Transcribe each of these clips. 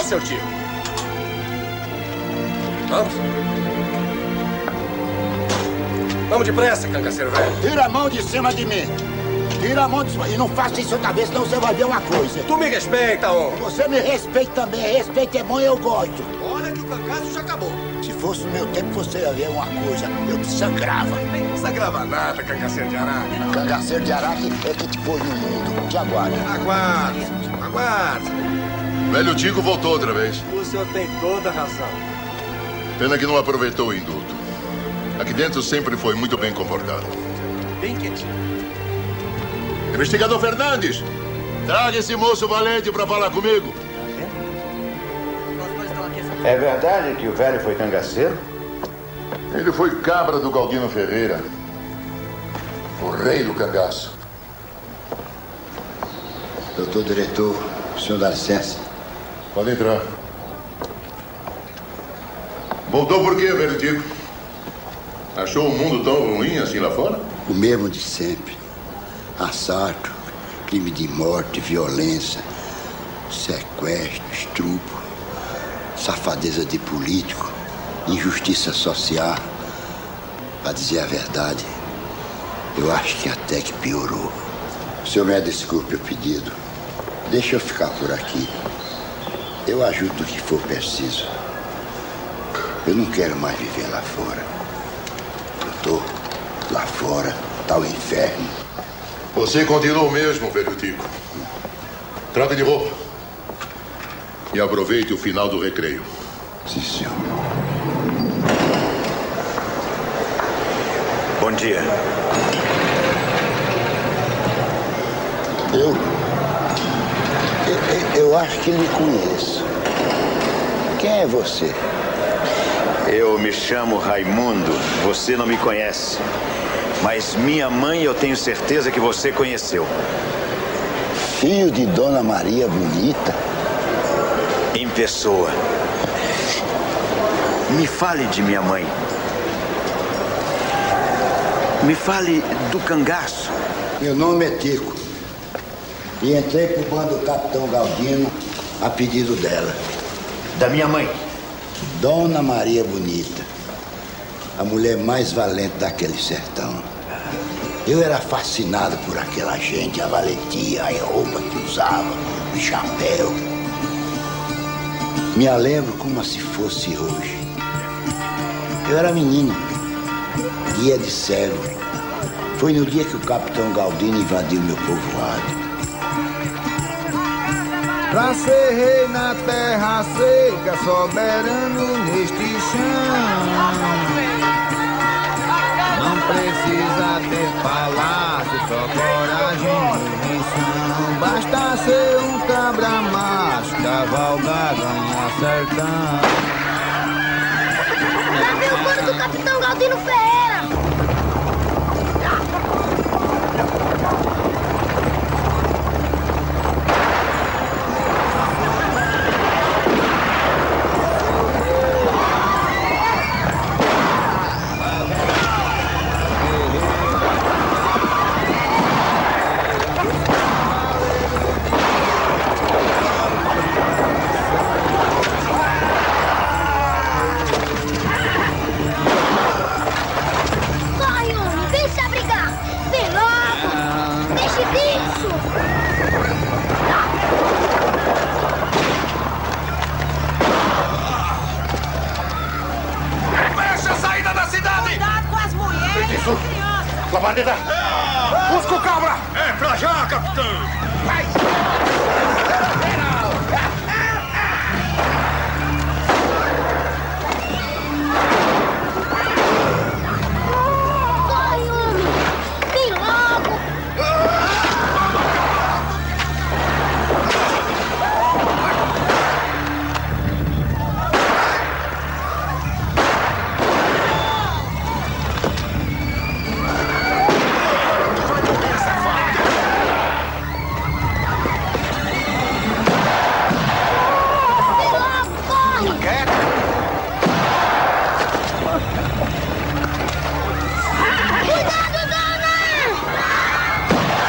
seu tio. Vamos? Vamos depressa, cangaceiro velho. Tira a mão de cima de mim. Tira a mão de cima. E não faça isso outra vez, senão você vai ver uma coisa. Tu me respeita, homem. Você me respeita também. Respeito é bom e eu gosto. Olha que o cangaço já acabou. Se fosse no meu tempo, você ia ver uma coisa. Eu te sangrava. Nem sangrava nada, cangaceiro de araque. Cangaceiro de araque é que te pôs no mundo. Te aguarda. Aguarde, aguarde. Velho Tico voltou outra vez. O senhor tem toda a razão. Pena que não aproveitou o indulto. Aqui dentro sempre foi muito bem comportado. Bem quietinho. Investigador Fernandes, traga esse moço valente para falar comigo. É verdade que o velho foi cangaceiro? Ele foi cabra do Galdino Ferreira. O rei do cangaço. Doutor diretor, o senhor dá licença? Pode entrar. Voltou por quê, velho Tico? Achou o mundo tão ruim assim lá fora? O mesmo de sempre. Assalto, crime de morte, violência, sequestro, estupro, safadeza de político, injustiça social. Para dizer a verdade, eu acho que até que piorou. O senhor me desculpe o pedido. Deixa eu ficar por aqui. Eu ajudo o que for preciso. Eu não quero mais viver lá fora. Doutor, lá fora tá o inferno. Você continua o mesmo, velho Tico. Troca de roupa. E aproveite o final do recreio. Sim, senhor. Bom dia. Eu acho que lhe conheço. Quem é você? Eu me chamo Raimundo. Você não me conhece. Mas minha mãe eu tenho certeza que você conheceu. Filho de Dona Maria Bonita? Em pessoa. Me fale de minha mãe. Me fale do cangaço. Meu nome é Tico. E entrei pro bando do Capitão Galdino a pedido dela. Da minha mãe? Dona Maria Bonita. A mulher mais valente daquele sertão. Eu era fascinado por aquela gente, a valentia, a roupa que usava, o chapéu. Me lembro como se fosse hoje. Eu era menino, guia de cego. Foi no dia que o Capitão Galdino invadiu meu povoado. Pra ser rei na terra seca, soberano neste chão. Não precisa ter palácio, só coragem e missão. Basta ser um cabra macho, cavalgar, ganhar sertão. Lá vem o bando do Capitão Galdino Ferreira! Lavandeira! Busca o cabra! É pra já, capitão! Vai! Corre, homem! Vem logo!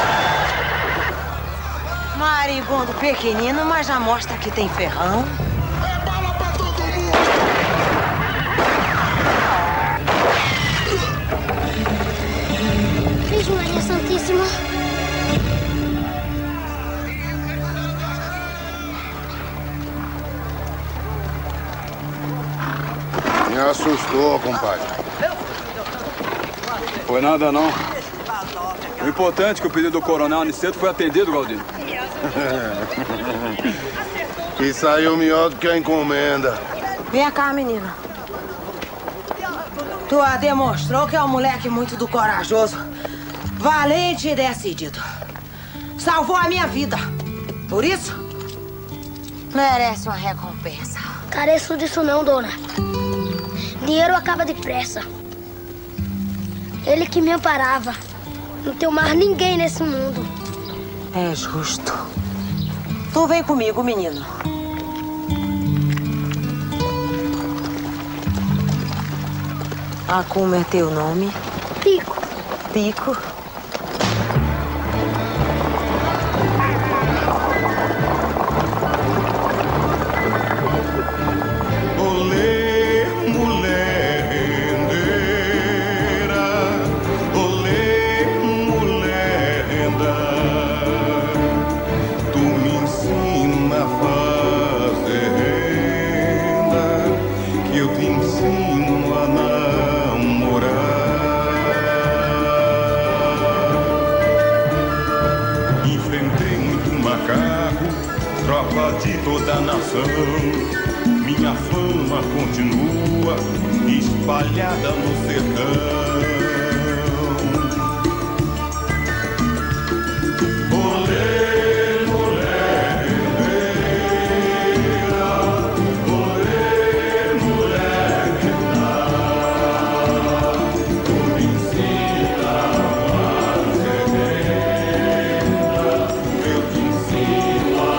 Maribondo pequenino, mas já mostra que tem ferrão. Virgem Maria Santíssima. Me assustou, compadre. Foi nada, não. O importante é que o pedido do coronel Aniceto foi atendido, Galdino. E saiu melhor do que a encomenda. Vem cá, menina. Tu demonstrou que é um moleque muito do corajoso, valente e decidido. Salvou a minha vida. Por isso, merece uma recompensa. Careço disso não, dona. Dinheiro acaba depressa. Ele que me amparava. Não tem mais ninguém nesse mundo. É justo. Tu vem comigo, menino. Como é teu nome? Pico. Pico. Olê, mulher rendeira. Olê, mulher renda. Tu me ensina a fazer renda, que eu te ensino a tropa de toda a nação. Minha fama continua espalhada no sertão. Olê, mulher rendeira. Olê, mulher rendeira. Tu me ensina a fazer renda, eu te ensino a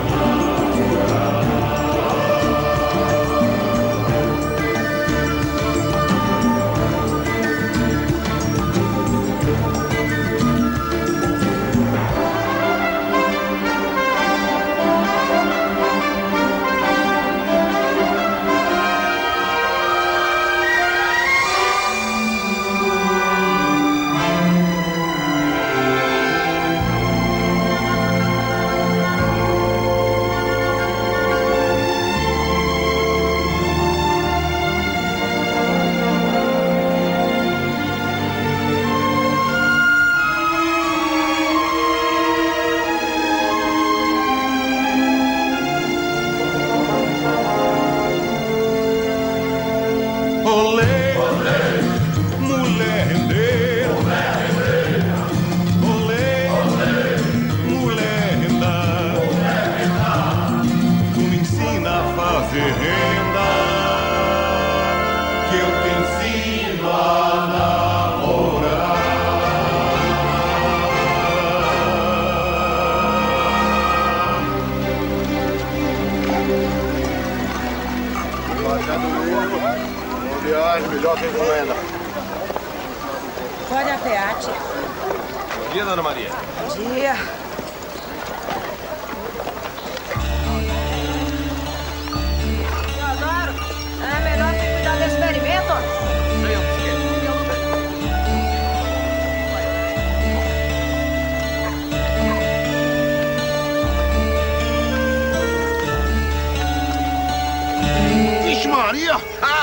melhor que encomenda. Pode a Peate. Bom dia, dona Maria. Bom dia. Teodoro, é melhor você cuidar desse experimento. Vixe Maria!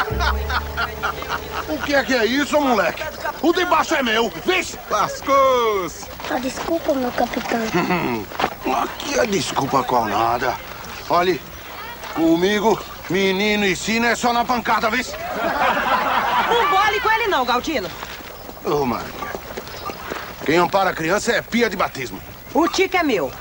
O que é isso, moleque? O de baixo é meu, vixe! Lascou-se! Desculpa, meu capitão. Aqui é desculpa qual nada. Olhe, comigo, menino e sino é só na pancada, vixe! Não bole com ele não, Galdino. Ô, Maria. Quem ampara a criança é pia de batismo. O tico é meu.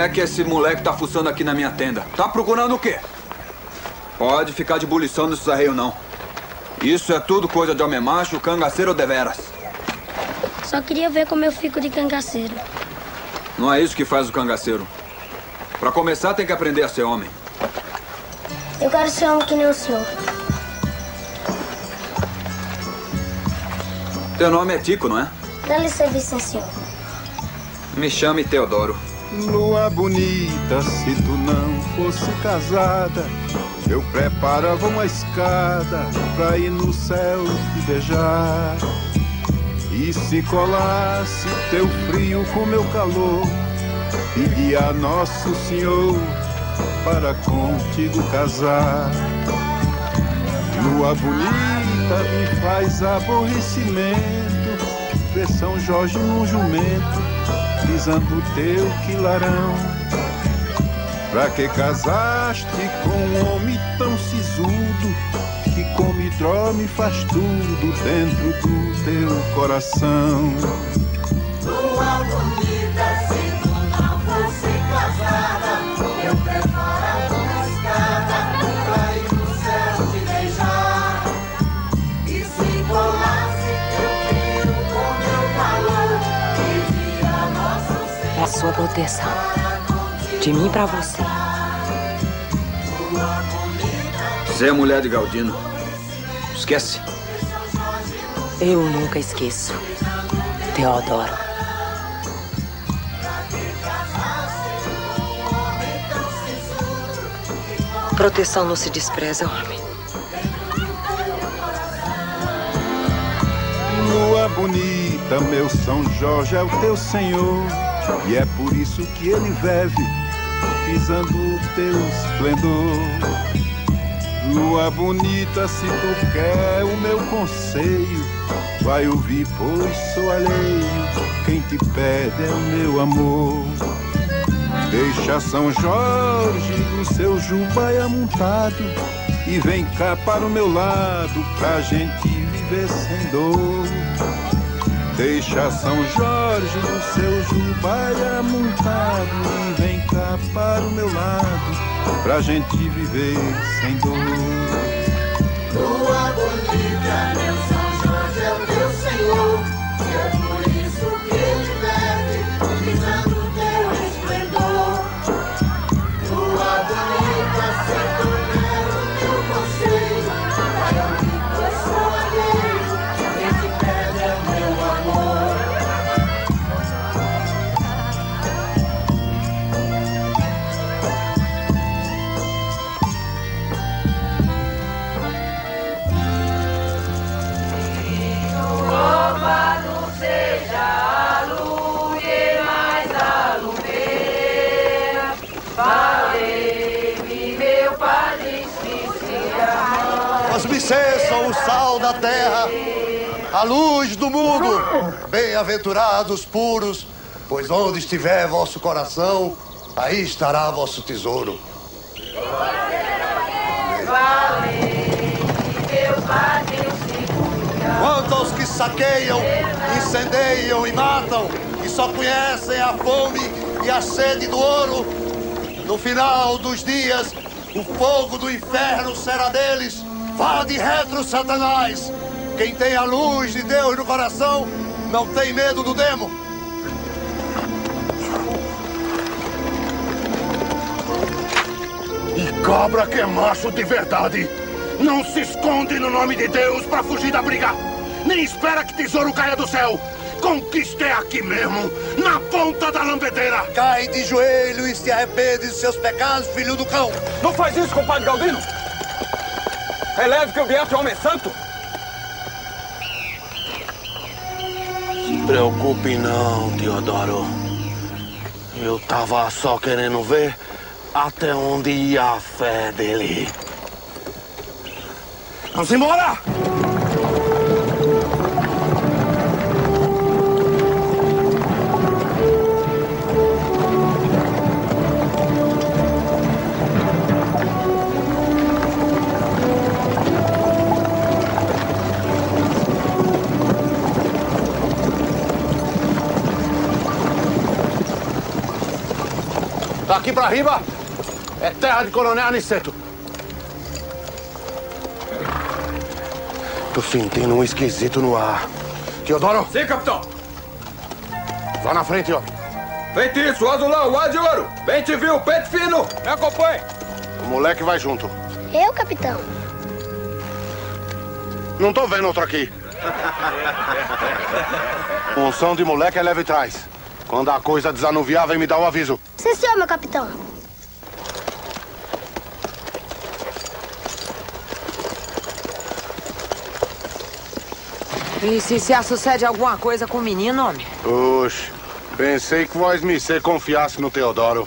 é que esse moleque tá fuçando aqui na minha tenda? Tá procurando o quê? Pode ficar de bulição nesses arreios, não. Isso é tudo coisa de homem macho, cangaceiro deveras. Só queria ver como eu fico de cangaceiro. Não é isso que faz o cangaceiro. Pra começar, tem que aprender a ser homem. Eu quero ser homem que nem o senhor. Teu nome é Tico, não é? Dá-lhe serviço, senhor. Me chame Teodoro. Lua bonita, se tu não fosse casada, eu preparava uma escada pra ir no céu te beijar. E se colasse teu frio com meu calor, pedia a Nosso Senhor para contigo casar. Lua bonita, me faz aborrecimento ver São Jorge num jumento pisando o teu quilarão. Pra que casaste com um homem tão sisudo, que come, dorme, faz tudo dentro do teu coração? Lua bonita, se tu não fosse casada, eu preparava uma escada pra ir no céu te beijar. E se colasse teu frio com meu calor, pedia a Nosso Senhor É a sua proteção. De mim pra você. Você é mulher de Galdino. Esquece. Eu nunca esqueço. Teodoro. Proteção não se despreza, homem. Lua bonita, meu São Jorge é o teu senhor, e é por isso que ele vive pisando o teu esplendor. Lua bonita, se tu quer o meu conselho, vai ouvir, pois sou alheio, quem te pede é o meu amor. Deixa São Jorge no seu jubaia montado e vem cá para o meu lado pra gente viver sem dor. Deixa São Jorge no seu jubaia montado e vem cá para o meu lado pra gente viver sem dor. Lua bonita, meu São Jorge é o teu senhor, e é por isso que ele bebe, pisando o teu esplendor. Lua bonita, se tu quer o meu conselho, vai ouvir, pois sou alheio, quem te pede é o meu amor. Louvado seja a lua e mais a lumeira. Valei-me, meu padre, Cícera. Os vicês são o sal da terra, a luz do mundo. Bem-aventurados puros, pois onde estiver vosso coração, aí estará vosso tesouro. Valei-me, meu padre, Cícera. Quanto aos que saqueiam, incendeiam e matam, e só conhecem a fome e a sede do ouro, no final dos dias, o fogo do inferno será deles. Vá de retro, Satanás! Quem tem a luz de Deus no coração, não tem medo do demo. E cabra que é macho de verdade, não se esconde no nome de Deus pra fugir da briga. Nem espera que tesouro caia do céu. Conquista é aqui mesmo, na ponta da lambedeira. Cai de joelho e se arrepende de seus pecados, filho do cão. Não faz isso, compadre Galdino. Releve que eu viesse homem santo. Se preocupe não, Teodoro. Eu tava só querendo ver até onde ia a fé dele. Vamos embora! Daqui pra riba é terra de Coronel Aniceto. Tô sentindo um esquisito no ar. Teodoro? Sim, capitão. Vá na frente, ó. Feitiço, azulão, ar de ouro. Bem te viu, peito fino. Me acompanhe. O moleque vai junto. Eu, capitão? Não tô vendo outro aqui. Unção de moleque é leve trás. Quando a coisa desanuviar, vem me dar o aviso. Sim, senhor, meu capitão. E se sucede alguma coisa com o menino, homem? Oxe, pensei que vós me confiasse no Teodoro.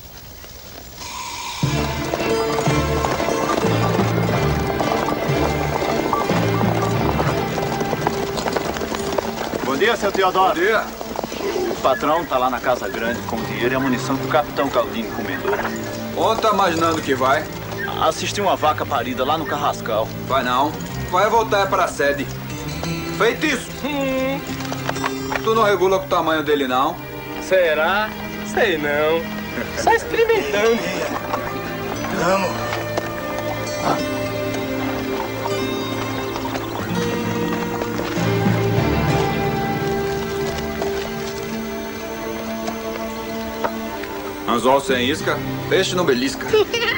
Bom dia, seu Teodoro. Bom dia. O patrão tá lá na Casa Grande com o dinheiro e a munição que o capitão Caldinho encomendou. Onde tá imaginando que vai? Assisti uma vaca parida lá no Carrascal. Vai não. Vai voltar para a sede. Feitiço. Tu não regula com o tamanho dele, não? Será? Sei não. Só experimentando. Vamos. Anzol sem isca, peixe não belisca.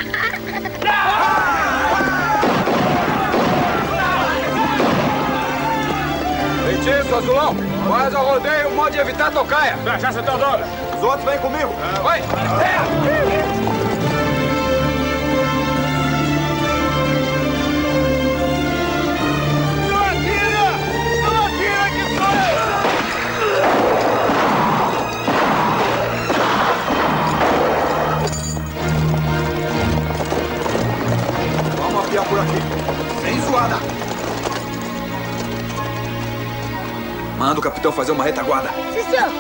Feitiço, azulão. Faz ao rodeio, pode evitar tocaia. Já, seu Teodoro. Os outros vêm comigo. Vai. Não atira! Não atira que Vamos apiar por aqui. Sem zoada. Manda o capitão fazer uma retaguarda. Sim, senhor.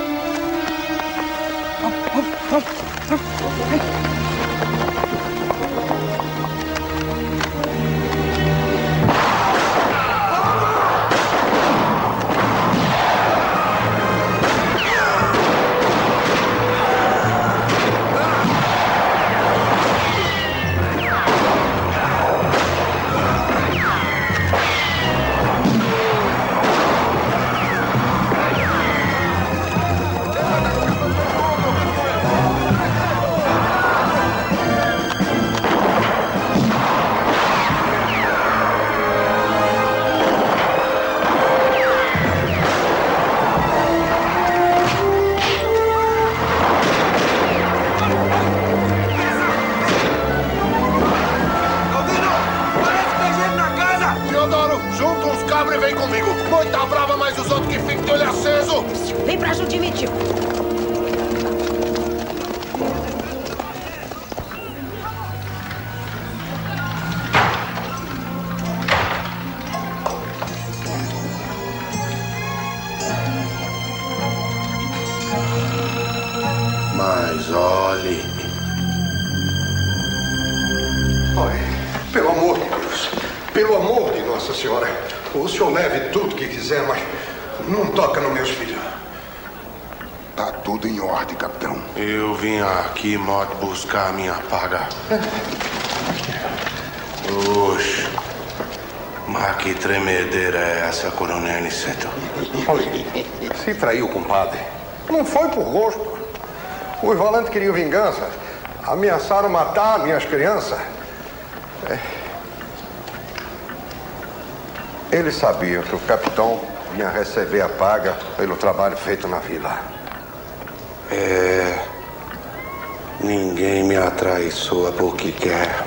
Vem pra junto de mim, tio. Mas olhe. Olha, pelo amor de Deus, pelo amor de Nossa Senhora, o senhor leve tudo que quiser, mas não toca nos meus filhos. Tá tudo em ordem, capitão. Eu vim aqui, modo, buscar a minha paga. Oxe, mas que tremedeira é essa, Coronel Aniceto? Olha, se traiu, compadre. Não foi por gosto. Os volantes queriam vingança. Ameaçaram matar minhas crianças. Eles sabiam que o capitão vinha receber a paga pelo trabalho feito na vila. Ninguém me atraiçoa porque quer.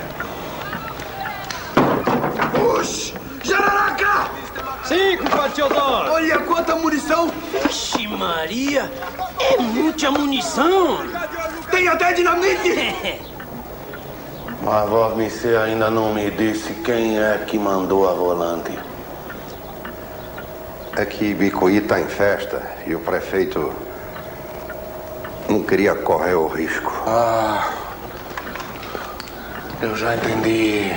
Oxe! Jararaca! Sim, compadre Teodoro. Olha quanta munição! Vixe Maria! É muita munição! Tem até dinamite! Mas você ainda não me disse quem é que mandou a volante. É que Bicuí está em festa e o prefeito não queria correr o risco. Ah, eu já entendi.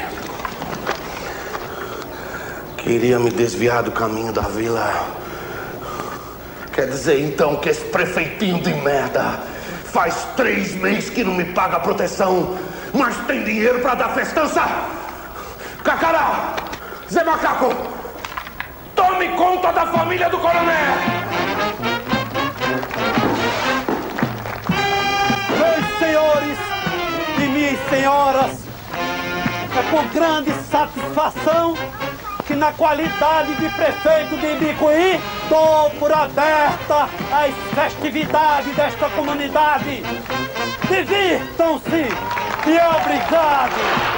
Queria me desviar do caminho da vila. Quer dizer, então, que esse prefeitinho de merda Faz 3 meses que não me paga a proteção, mas tem dinheiro pra dar festança? Cacará! Zé Macaco! Tome conta da família do coronel! Meus senhores e minhas senhoras, é com grande satisfação que, na qualidade de prefeito de Ibicuí, dou por aberta as festividades desta comunidade. Divirtam-se e obrigado!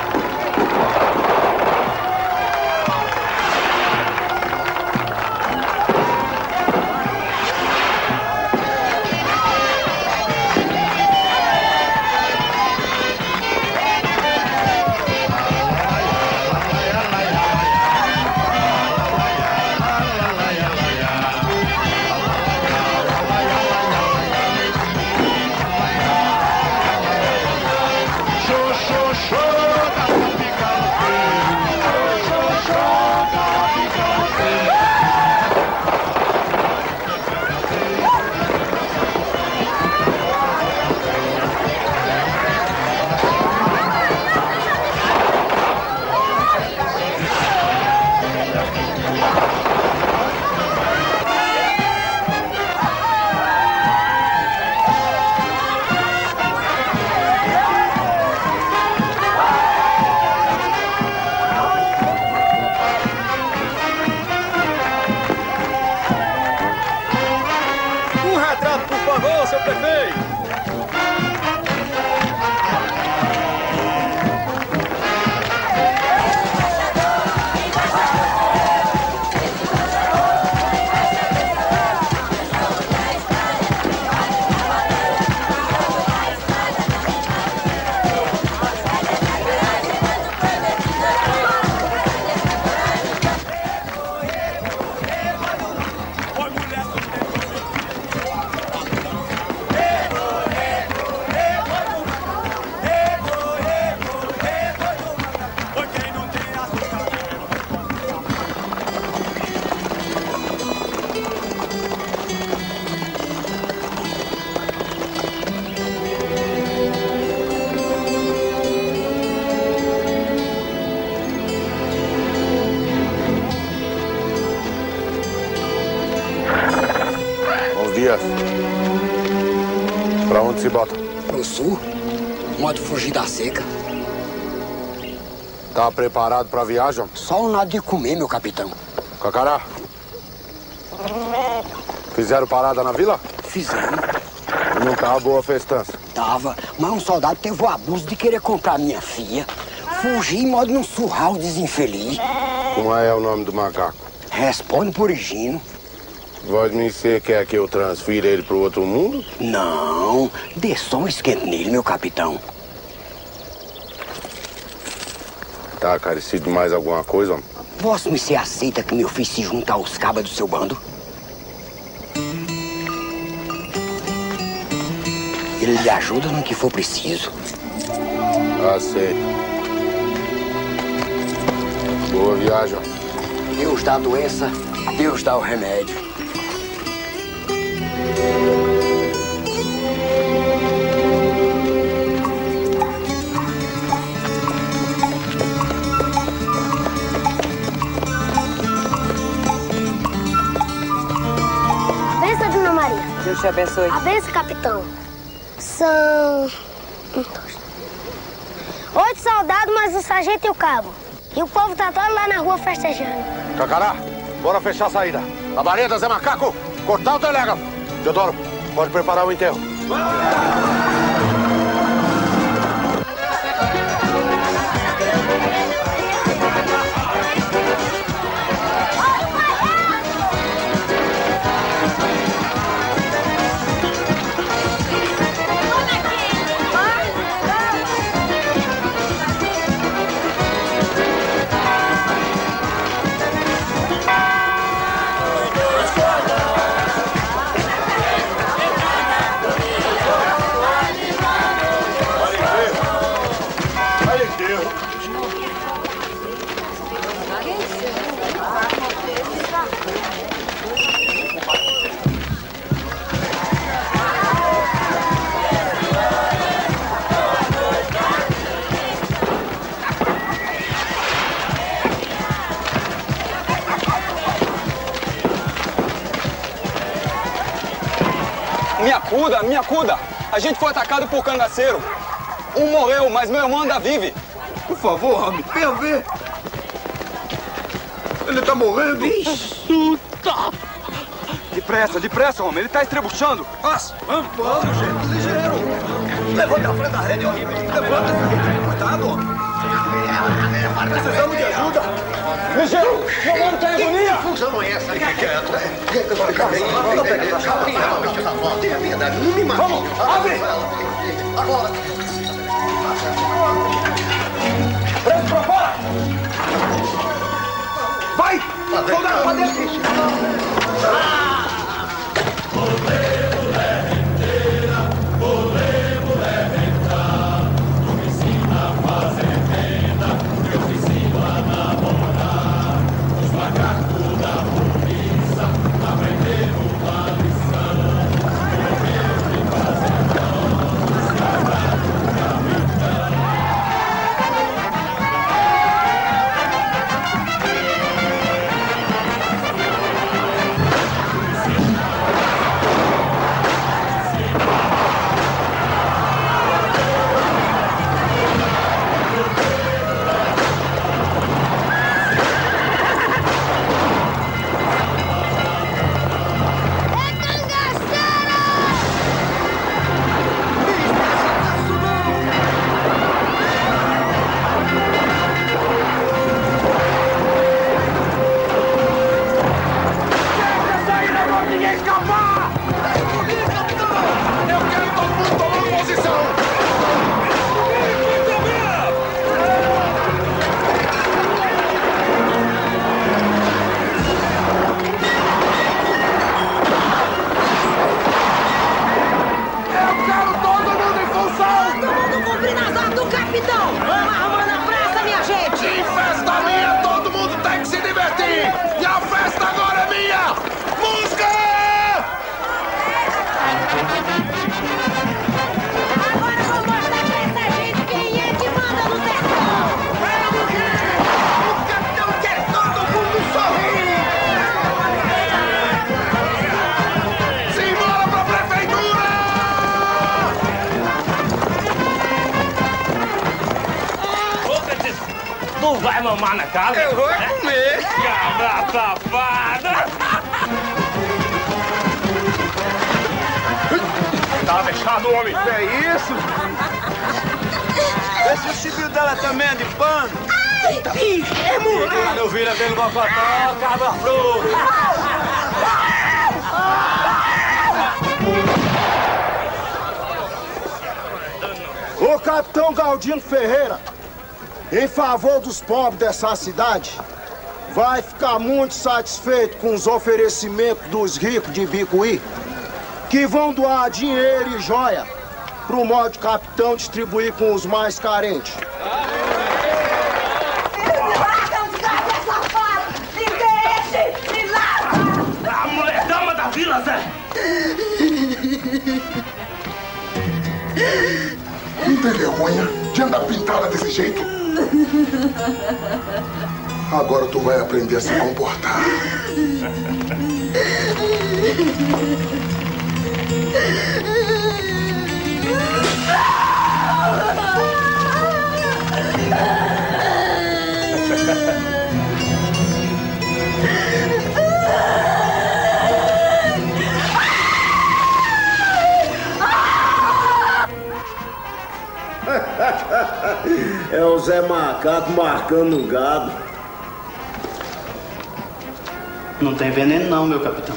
Pra onde se bota? Pro sul, modo fugir da seca. Tá preparado pra viagem? Só um nada de comer, meu capitão. Cacará, fizeram parada na vila? Fizemos. Não tava boa a festança? Tava, mas um soldado teve o abuso de querer comprar minha filha. Fugi em modo de não surrar o desinfeliz. Como é o nome do macaco? Responde por Higino. Você quer que eu transfira ele pro outro mundo? Não, dê só um esquento nele, meu capitão. Tá carecido de mais alguma coisa, homem? Posso me ser aceita que meu filho se junta aos cabas do seu bando? Ele lhe ajuda no que for preciso. Aceito. Boa viagem. Deus dá a doença, Deus dá o remédio. A benção, Dona Maria. Deus te abençoe. A benção, capitão. São 8 soldados, mais o sargento e o cabo. E o povo tá todo lá na rua festejando. Cacará, bora fechar a saída. Labareda, Zé Macaco, cortar o telégrafo. Teodoro, pode preparar o enterro. Minha cuda! A gente foi atacado por cangaceiro. Um morreu, mas meu irmão ainda vive. Por favor, homem, venha ver. Ele tá morrendo. Puta! Depressa, homem. Ele tá estrebuchando. Vamos, gente. Ligeiro. Levanta a frente da rede, homem. Levanta essa rede. Cuidado, homem. Precisamos de ajuda. Ligeiro, meu nome tá em agonia. Que função é essa? Fique quieto. Não pegue essa chave. Tenha piedade. Não me mate. Vamos, abre. Agora. Preso pra fora. Vai! Soldado, pra dentro. Vai mamar na casa? Eu vou comer. Cabra safada! Tá fechado, homem. Que é isso? Esse vestido dela também é de pano. Eita, é mulher. Meu filho é pelo bocotó, cabra fruta. Ô, capitão Galdino Ferreira, em favor dos pobres dessa cidade, vai ficar muito satisfeito com os oferecimentos dos ricos de Bicuí, que vão doar dinheiro e joia pro modo capitão distribuir com os mais carentes. A mulher dama da vila, Zé! Não tem vergonha de andar pintada desse jeito? Agora tu vai aprender a se comportar. É o Zé Macaco marcando o gado. Não tem veneno não, meu capitão.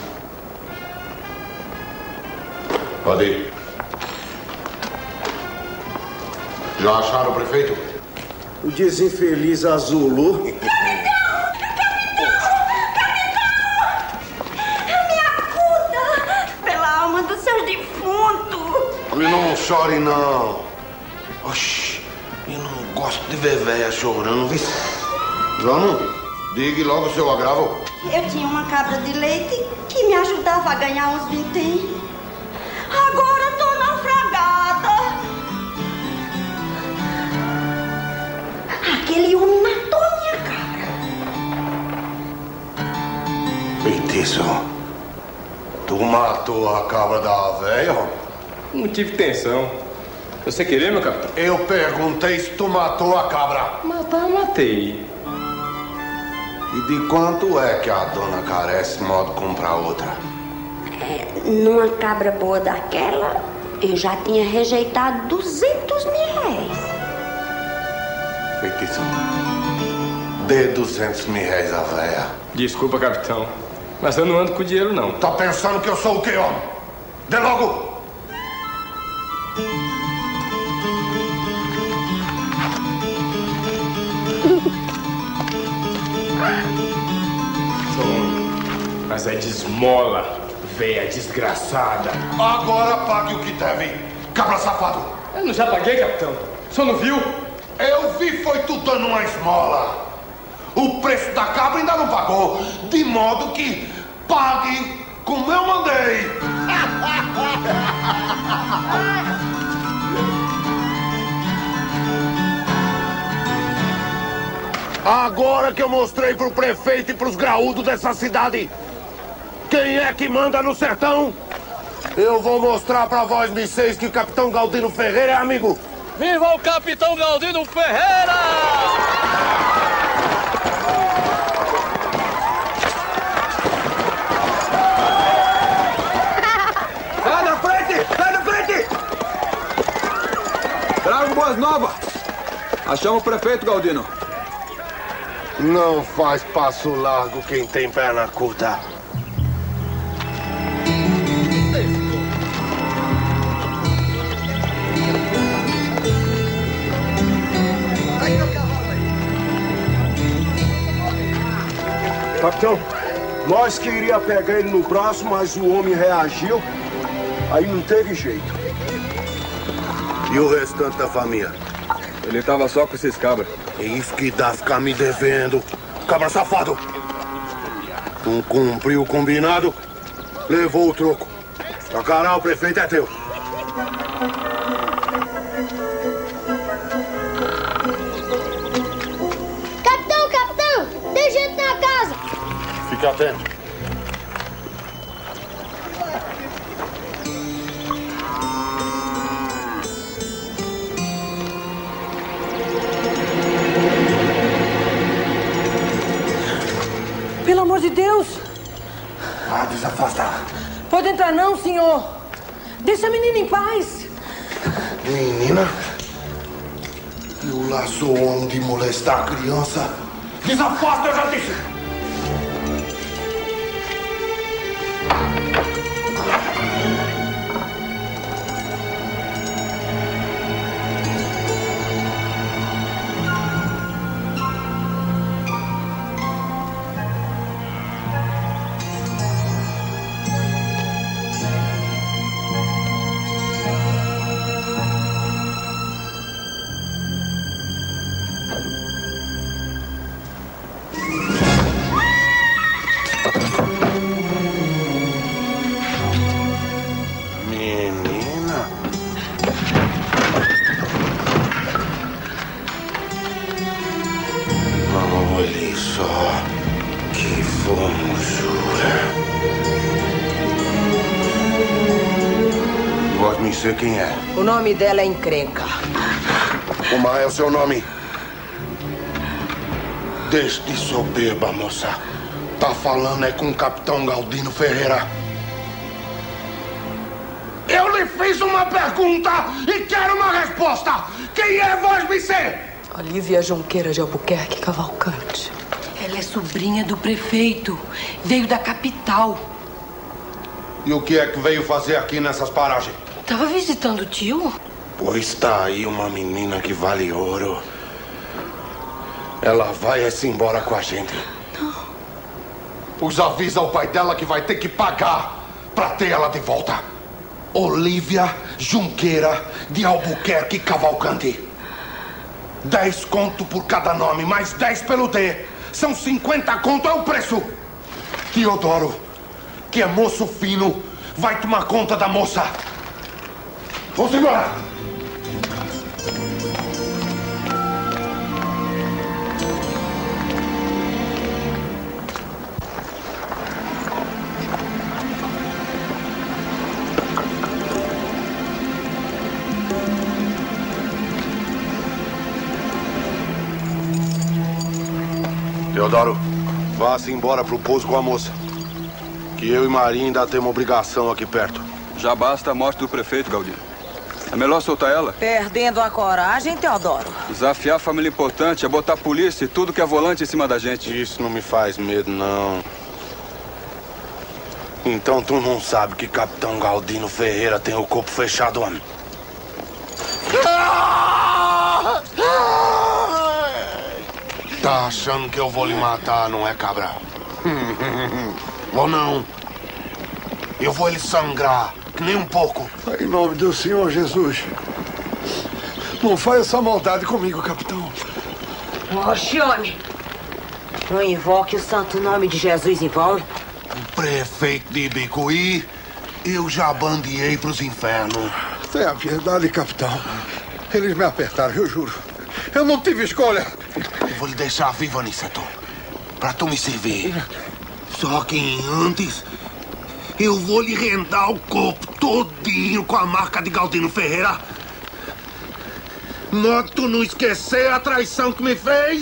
Pode ir. Já acharam o prefeito? O desinfeliz azulou. Pela alma dos seus defuntos. E não chore, não. Oxi, eu não gosto de ver véia chorando, viu? Vamos, diga logo o seu agravo. Eu tinha uma cabra de leite que me ajudava a ganhar uns vinténs. Agora tô naufragada. Aquele homem matou minha cabra. Feitiço, tu matou a cabra da véia? Não tive intenção. Você queria, meu capitão? Eu perguntei se tu matou a cabra. Matar, matei. E de quanto é que a dona carece modo comprar outra? Numa cabra boa daquela, eu já tinha rejeitado 200 mil reais. Feitiço. Dê 200 mil reais à véia. Desculpa, capitão. Mas eu não ando com dinheiro, não. Tá pensando que eu sou o quê, homem? Dê logo! Mas é de esmola, véia desgraçada. Agora pague o que deve, cabra safado. Eu não já paguei, capitão. O senhor não viu? Eu vi, foi tu dando uma esmola. O preço da cabra ainda não pagou. De modo que pague como eu mandei. Agora que eu mostrei pro prefeito e pros graúdos dessa cidade quem é que manda no sertão, eu vou mostrar pra vós, vocês, que o Capitão Galdino Ferreira é amigo. Viva o Capitão Galdino Ferreira! Sai da frente! Sai da frente! Trago boas novas! Achamos o prefeito, Galdino. Não faz passo largo quem tem perna curta. Capitão, nós queria pegar ele no braço, mas o homem reagiu. Aí não teve jeito. E o restante da família? Ele tava só com esses cabras. É isso que dá ficar me devendo. Cabra safado. Não cumpriu o combinado, levou o troco. Sacará, o prefeito é teu. Capitão, tem gente na casa. Fique atento. Pelo amor de Deus! Ah, desafasta. Pode entrar não, senhor. Deixa a menina em paz. Menina? Eu lá sou homem de molestar a criança. Desafasta, eu já disse! Olhe só, que formosura. Pode me dizer quem é? O nome dela é Encrenca. Como é o seu nome? Deixe de soberba, moça. Tá falando é com o Capitão Galdino Ferreira. Eu lhe fiz uma pergunta e quero uma resposta. Quem é vós, me ser? Olívia Junqueira de Albuquerque Cavalcante. Ela é sobrinha do prefeito. Veio da capital. E o que é que veio fazer aqui nessas paragens? Tava visitando o tio? Pois tá aí uma menina que vale ouro. Ela vai-se embora com a gente. Não. Pois avisa ao pai dela que vai ter que pagar pra ter ela de volta. Olívia Junqueira de Albuquerque Cavalcante. 10 conto por cada nome, mais 10 pelo D. São 50 conto, é o preço. Teodoro, que é moço fino, vai tomar conta da moça. Vamos embora. Teodoro, vá-se embora pro pouso com a moça. Que eu e Maria ainda temos obrigação aqui perto. Já basta a morte do prefeito, Galdino. É melhor soltar ela. Perdendo a coragem, Teodoro. Desafiar a família importante é botar a polícia e tudo que é volante em cima da gente. Isso não me faz medo, não. Então tu não sabe que Capitão Galdino Ferreira tem o corpo fechado, homem? Tá achando que eu vou lhe matar, não é, cabra? Vou não. Eu vou lhe sangrar, que nem um pouco. Em nome do Senhor Jesus. Não faz essa maldade comigo, capitão. Oxe, homem. Não invoque o santo nome de Jesus em vão. Prefeito de Ibicuí, eu já bandeei pros infernos. Tenha piedade, capitão. Eles me apertaram, eu juro. Eu não tive escolha. Eu vou lhe deixar vivo, Aniceto, pra tu me servir. Só que antes, eu vou lhe rendar o corpo todinho com a marca de Galdino Ferreira. Não tu não esquecer a traição que me fez.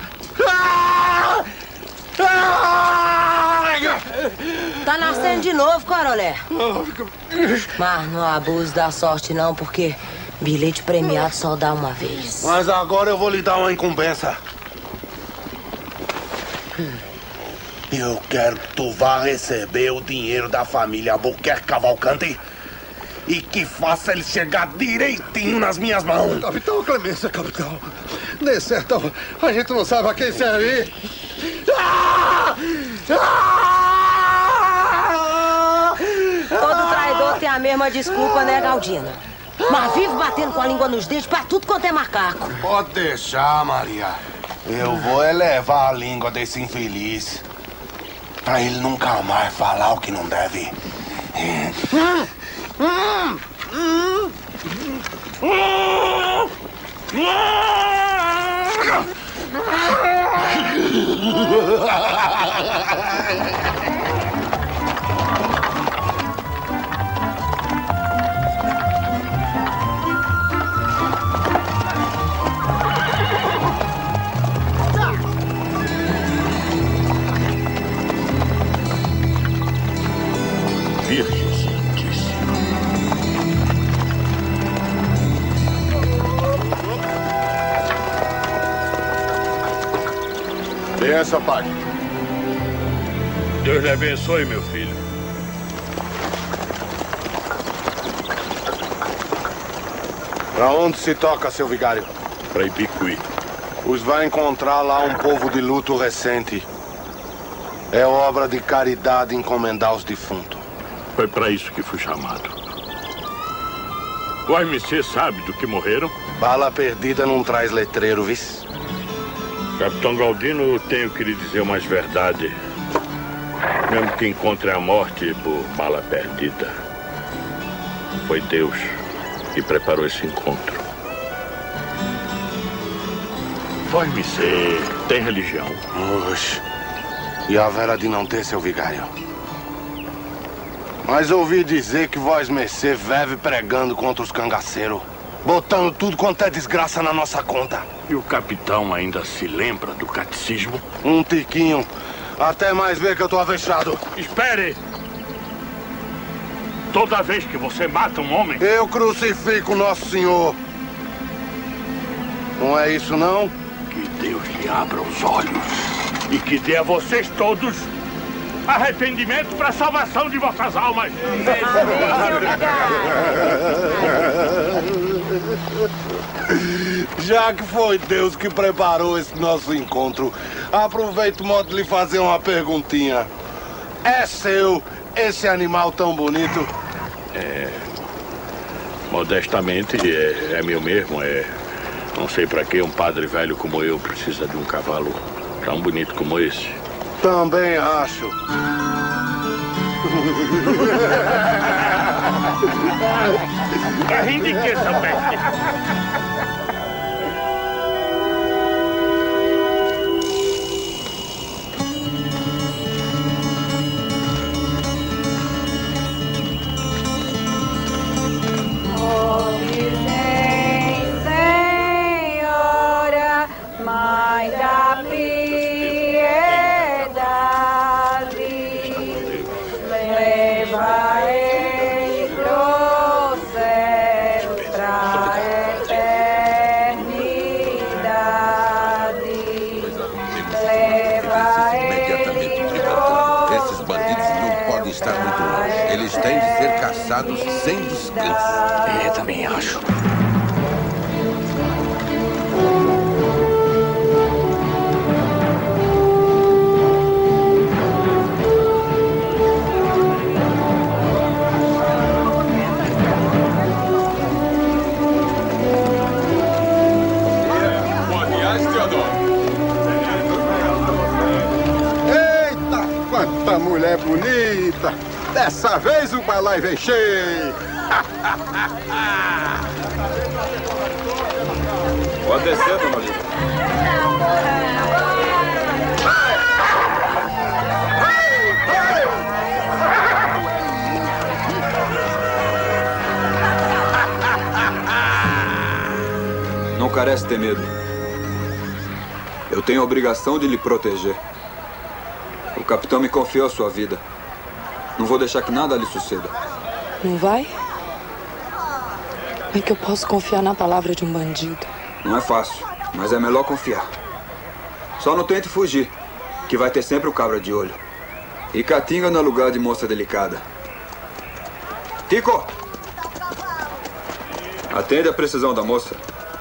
Tá nascendo de novo, Corolé. Mas não abuse da sorte, não, porque bilhete premiado só dá uma vez. Mas agora eu vou lhe dar uma incumbência. Eu quero que tu vá receber o dinheiro da família Albuquerque Cavalcante e que faça ele chegar direitinho nas minhas mãos. Capitão Clemência, capitão. Nesse sertão, a gente não sabe a quem serve. Todo traidor tem a mesma desculpa, né, Galdino? Mas vive batendo com a língua nos dentes pra tudo quanto é macaco. Pode deixar, Maria. Eu vou elevar a língua desse infeliz pra ele nunca mais falar o que não deve. Virgem Santíssima. Benção, pai. Deus lhe abençoe, meu filho. Pra onde se toca, seu vigário? Pra Ibicuí. Os vai encontrar lá um povo de luto recente. É obra de caridade encomendar os defuntos. Foi pra isso que fui chamado. O AMC sabe do que morreram? Bala perdida não traz letreiro, vice. Capitão Galdino, tenho que lhe dizer umas verdades. Mesmo que encontre a morte por bala perdida. Foi Deus que preparou esse encontro. O AMC tem religião? Oxe. E a vera de não ter, seu vigário? Mas ouvi dizer que vós mercê vive pregando contra os cangaceiros, botando tudo quanto é desgraça na nossa conta. E o capitão ainda se lembra do catecismo? Um tiquinho. Até mais ver que eu tô avexado. Espere! Toda vez que você mata um homem... Eu crucifico Nosso Senhor. Não é isso, não? Que Deus lhe abra os olhos e que dê a vocês todos arrependimento para a salvação de vossas almas. Já que foi Deus que preparou esse nosso encontro, aproveito o modo de lhe fazer uma perguntinha. É seu esse animal tão bonito? Modestamente, é meu mesmo. Não sei para que um padre velho como eu precisa de um cavalo tão bonito como esse. Também acho. Tá rindo de quê, seu peste? Senhora, Mãe da Pia, desgraçados sem descanso. Eu também acho. Quanta mulher bonita! Dessa vez o balai vem cheio! Pode descer, dona Olívia. Não carece ter medo. Eu tenho a obrigação de lhe proteger. O capitão me confiou a sua vida. Não vou deixar que nada lhe suceda. Não vai? É que eu posso confiar na palavra de um bandido. Não é fácil, mas é melhor confiar. Só não tente fugir, que vai ter sempre o cabra de olho. E Caatinga não é lugar de moça delicada. Tico! Atende a precisão da moça.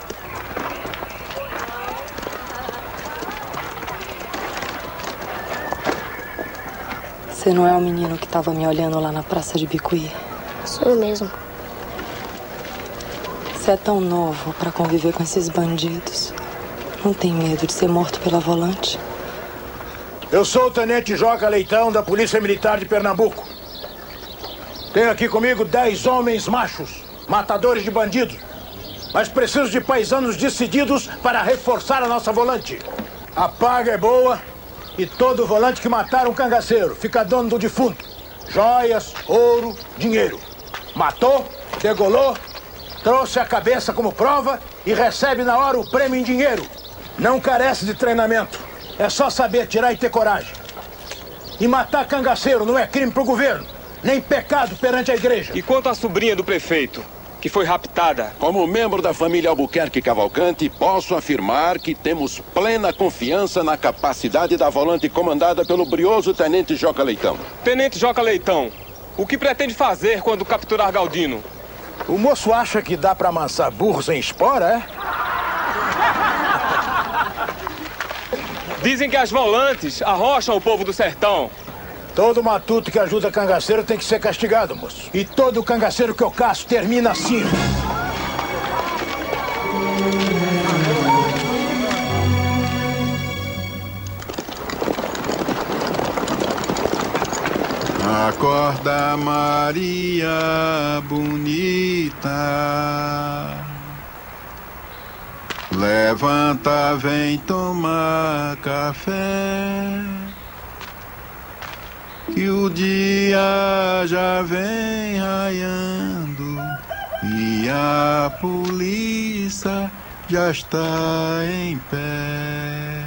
Você não é o menino que estava me olhando lá na praça de Bicuí? Sou eu mesmo. Você é tão novo para conviver com esses bandidos. Não tem medo de ser morto pela volante? Eu sou o Tenente Joca Leitão, da Polícia Militar de Pernambuco. Tenho aqui comigo 10 homens machos, matadores de bandidos. Mas preciso de paisanos decididos para reforçar a nossa volante. A paga é boa e todo volante que matar um cangaceiro fica dono do defunto. Joias, ouro, dinheiro. Matou, degolou, trouxe a cabeça como prova e recebe na hora o prêmio em dinheiro. Não carece de treinamento. É só saber tirar e ter coragem. E matar cangaceiro não é crime pro governo, nem pecado perante a igreja. E quanto à sobrinha do prefeito, que foi raptada? Como membro da família Albuquerque Cavalcante, posso afirmar que temos plena confiança na capacidade da volante comandada pelo brioso Tenente Joca Leitão. Tenente Joca Leitão, o que pretende fazer quando capturar Galdino? O moço acha que dá pra amansar burro sem espora, é? Dizem que as volantes arrocham o povo do sertão. Todo matuto que ajuda cangaceiro tem que ser castigado, moço. E todo cangaceiro que eu caço termina assim. Acorda, Maria bonita. Levanta, vem tomar café. Que o dia já vem raiando e a polícia já está em pé.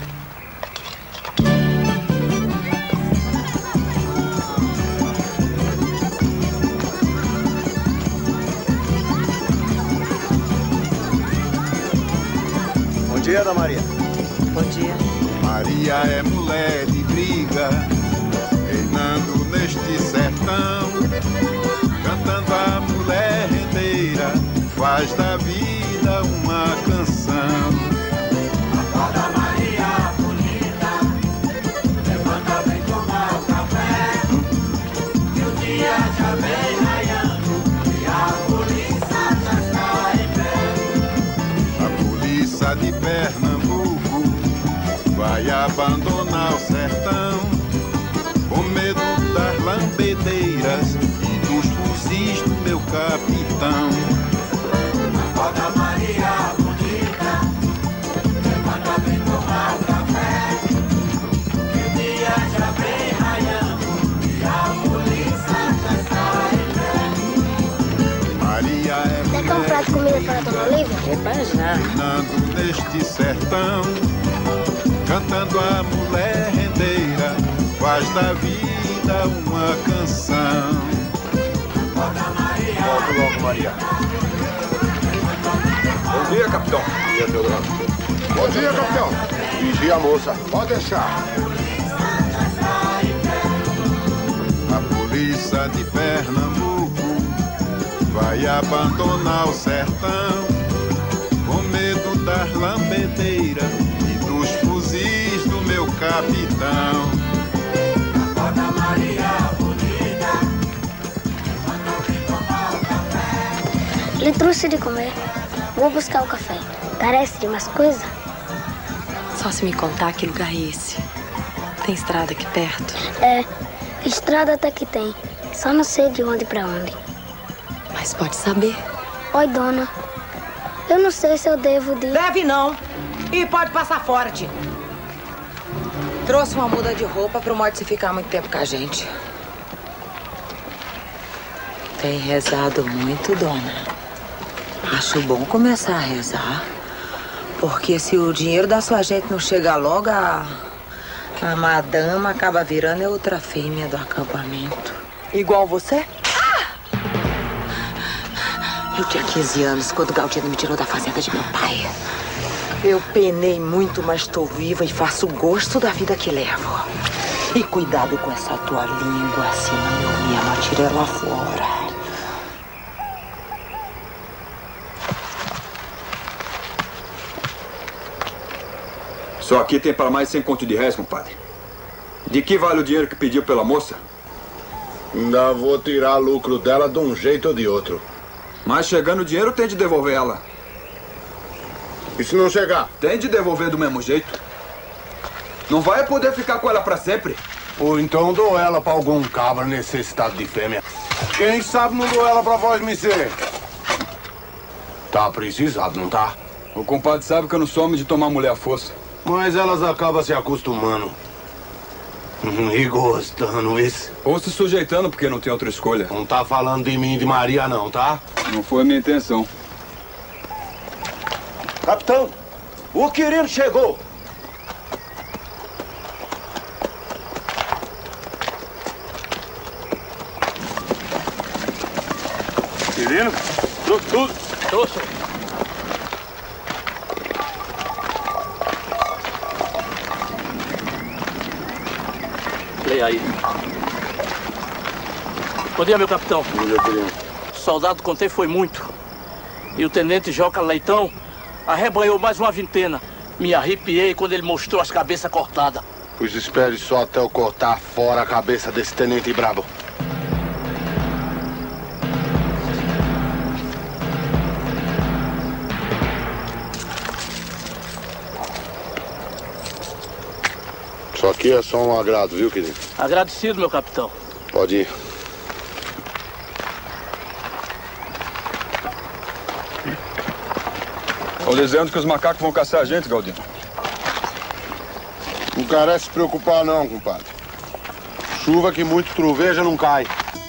Bom dia, Ana Maria. Bom dia. Maria é mulher de briga, reinando neste sertão, cantando a mulher rendeira, faz da vida uma canção. Acorda, Maria bonita, levanta, vem tomar o café, que o dia já vem raiando e a polícia já está em pé. A polícia de Pernambuco vai abandonar o sertão, com medo das lambedeiras e dos fuzis do meu capitão. Acorda, Maria bonita, levanta, vem tomar o café, que o dia já vem raiando e a polícia já está em pé. Maria é Quer um prato de comida para a dona Olívia? reinando neste sertão, cantando a mulher rendeira, faz da vida uma canção. Volto logo, Maria. Bom dia, capitão. Bom dia, Teodoro. Bom dia, capitão. Vigia a moça. Pode deixar. A polícia de Pernambuco vai abandonar o sertão, com medo das lambedeiras e dos fuzis do meu capitão. Acorda, Maria bonita, quando vem tomar o café. Ele trouxe de comer. Vou buscar o café. Carece de umas coisas? Só se me contar que lugar é esse. Tem estrada aqui perto? É, estrada até que tem. Só não sei de onde pra onde. Mas pode saber. Oi, dona. Eu não sei se eu devo de... Deve não. E pode passar forte. Trouxe uma muda de roupa pro Morte ficar muito tempo com a gente. Tem rezado muito, dona. Acho bom começar a rezar. Porque se o dinheiro da sua gente não chega logo, a madama acaba virando outra fêmea do acampamento. Igual você? Eu tinha 15 anos quando o Galdino me tirou da fazenda de meu pai. Eu penei muito, mas estou viva e faço gosto da vida que levo. E cuidado com essa tua língua, senão eu me atirei lá fora. Só aqui tem para mais 100 conto de réis, compadre. De que vale o dinheiro que pediu pela moça? Ainda vou tirar lucro dela de um jeito ou de outro. Mas chegando o dinheiro, tem de devolver ela. E se não chegar? Tem de devolver do mesmo jeito. Não vai poder ficar com ela para sempre. Ou então dou ela para algum cabra necessitado de fêmea. Quem sabe não dou ela para vós, missê. Tá precisado, não tá? O compadre sabe que eu não sou homem de tomar mulher à força. Mas elas acabam se acostumando. E gostando, isso. Ou se sujeitando porque não tem outra escolha. Não tá falando de mim e de Maria, não, tá? Não foi a minha intenção. Capitão, o Quirino chegou. Quirino? Trouxe. Leia aí. Bom dia, meu capitão. Bom dia, Quirino. O soldado contei foi muito. E o tenente Joca Leitão arrebanhou mais uma vintena. Me arrepiei quando ele mostrou as cabeças cortadas. Pois espere só até eu cortar fora a cabeça desse tenente brabo. Isso aqui é só um agrado, viu, querido? Agradecido, meu capitão. Pode ir. Estão dizendo que os macacos vão caçar a gente, Galdino. Não carece se preocupar não, compadre. Chuva que muito troveja não cai.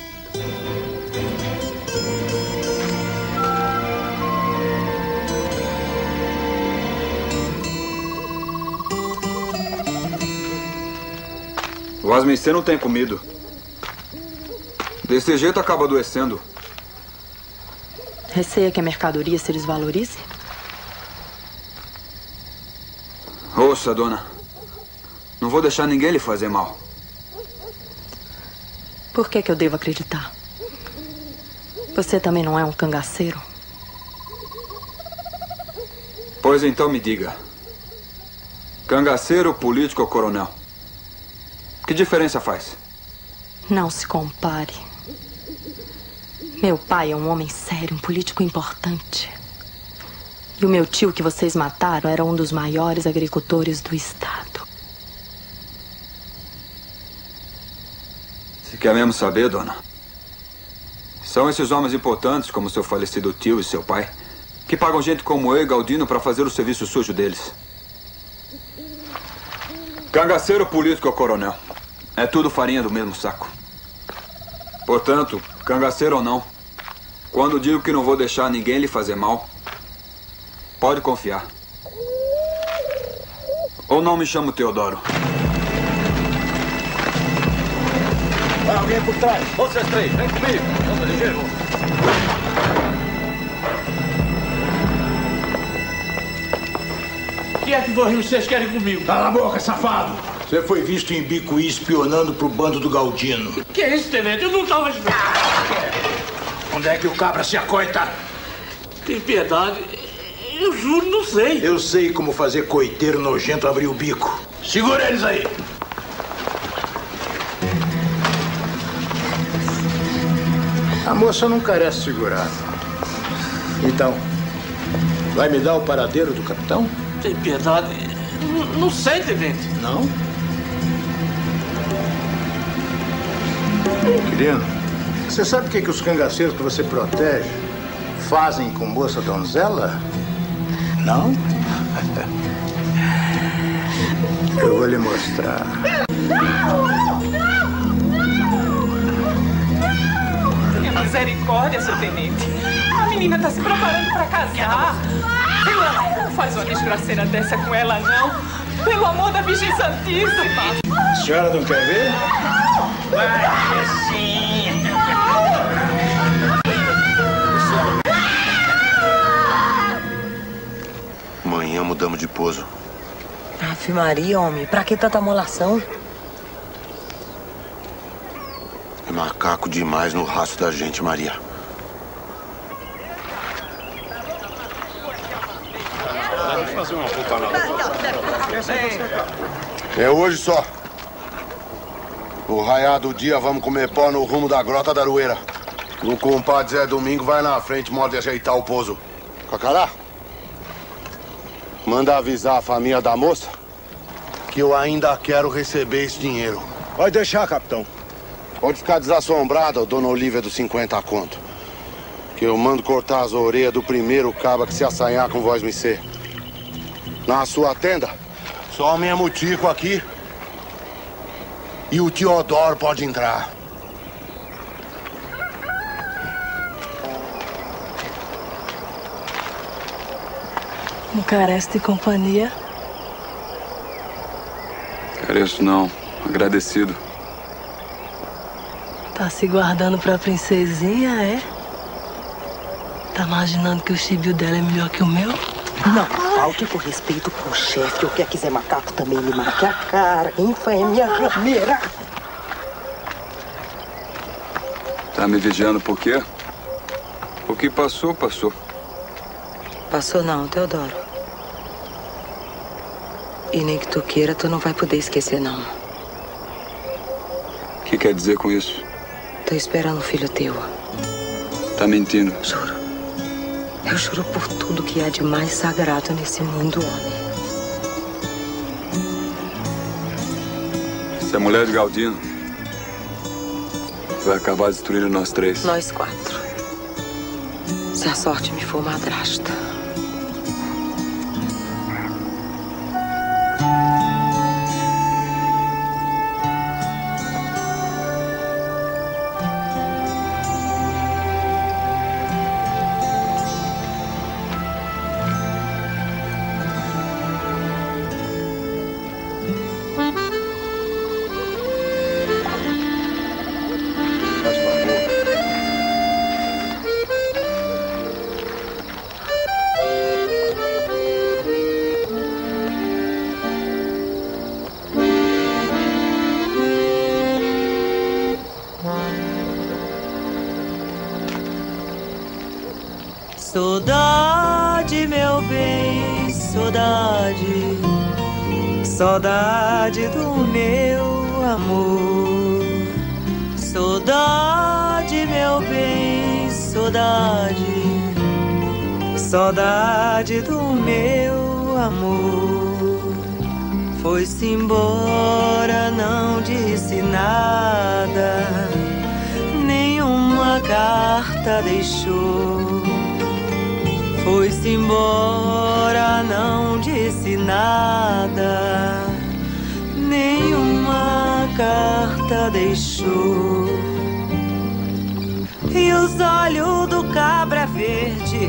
O Asmicê não tem comido. Desse jeito acaba adoecendo. Receia que a mercadoria se desvalorize? Ouça, dona. Não vou deixar ninguém lhe fazer mal. Por que eu devo acreditar? Você também não é um cangaceiro? Pois então me diga. Cangaceiro, político ou coronel? Que diferença faz? Não se compare. Meu pai é um homem sério, um político importante. E o meu tio que vocês mataram era um dos maiores agricultores do estado. Se quer mesmo saber, dona? São esses homens importantes, como seu falecido tio e seu pai, que pagam gente como eu e Galdino para fazer o serviço sujo deles. Cangaceiro, político ou coronel? É tudo farinha do mesmo saco. Portanto, cangaceiro ou não, quando digo que não vou deixar ninguém lhe fazer mal, pode confiar. Ou não me chamo Teodoro. Vai alguém por trás. Vocês três, vem comigo. Vamos ligeiro. O que é que vocês querem comigo? Cala a boca, safado! Você foi visto em Bicuí espionando pro bando do Galdino. Que é isso, tenente? Eu não estava... Onde é que o cabra se acoita? Tem piedade. Eu juro, não sei. Eu sei como fazer coiteiro nojento abrir o bico. Segura eles aí. A moça não carece segurar. Então, vai me dar o paradeiro do capitão? Tem piedade. Não sei, tenente. Não? Querido, você sabe o que os cangaceiros que você protege fazem com moça donzela? Não? Eu vou lhe mostrar. Tenha misericórdia, seu tenente. A menina tá se preparando pra casar. Não faz uma desgraceira dessa com ela, não. Pelo amor da Virgem Santíssima. A senhora não quer ver? Vai, sim. Amanhã mudamos de pouso. Ave Maria, homem. Pra que tanta molação? É macaco demais no rastro da gente, Maria. É hoje só. No raiar do dia, vamos comer pó no rumo da Grota da Aroeira. O compadre Zé Domingo vai na frente, modo de ajeitar o pouso. Cacará, manda avisar a família da moça que eu ainda quero receber esse dinheiro. Vai deixar, capitão. Pode ficar desassombrada, dona Olívia dos 50 conto. Que eu mando cortar as orelhas do primeiro caba que se assanhar com voz me ser. Na sua tenda, só mesmo o Tico aqui. E o Teodoro pode entrar. Não carece de companhia? Careço não. Agradecido. Tá se guardando pra princesinha, é? Tá imaginando que o chibio dela é melhor que o meu? Não, falte com respeito pro chefe. O que quiser macaco também me marque a cara. Infa é minha rameira. Tá me vigiando por quê? O que passou, passou. Passou não, Teodoro. E nem que tu queira, tu não vai poder esquecer, não. O que quer dizer com isso? Tô esperando um filho teu. Tá mentindo. Juro. Eu juro por tudo que há de mais sagrado nesse mundo, homem. Se a mulher de Galdino vai acabar destruindo nós três. Nós quatro. Se a sorte me for madrasta. Saudade, meu bem, saudade, saudade do meu amor. Saudade, meu bem, saudade, saudade do meu amor. Foi-se embora, não disse nada, nenhuma carta deixou. Foi-se embora, não disse nada, nenhuma carta deixou. E os olhos do cabra verde,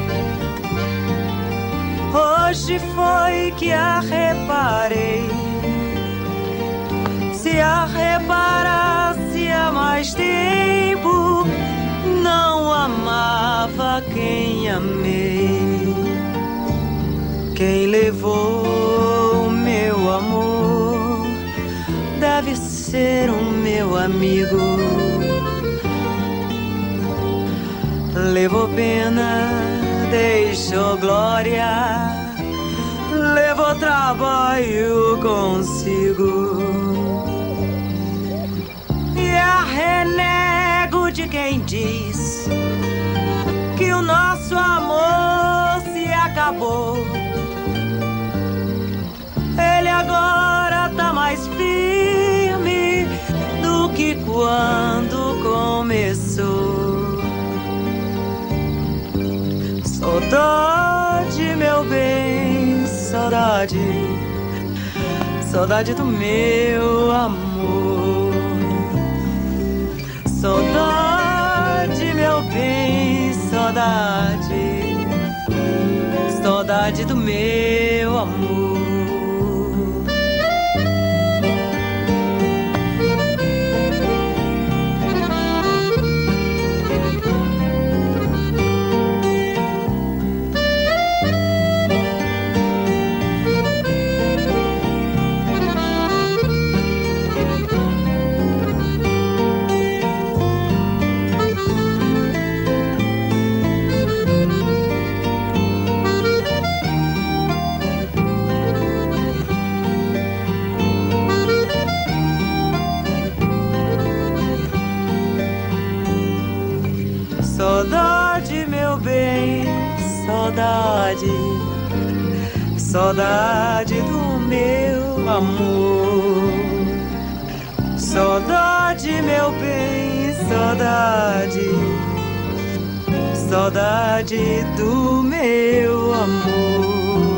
hoje foi que a reparei. Se a reparasse há mais tempo, não amava quem amei. Quem levou o meu amor deve ser o meu amigo. Levou pena, deixou glória, levou trabalho consigo. E a renego de quem diz que o nosso amor se acabou. Ele agora tá mais firme do que quando começou. Saudade, meu bem, saudade, saudade do meu amor. Saudade, meu bem, saudade, saudade do meu amor. Saudade, meu bem, saudade, saudade do meu amor. Saudade, meu bem, saudade, saudade do meu amor.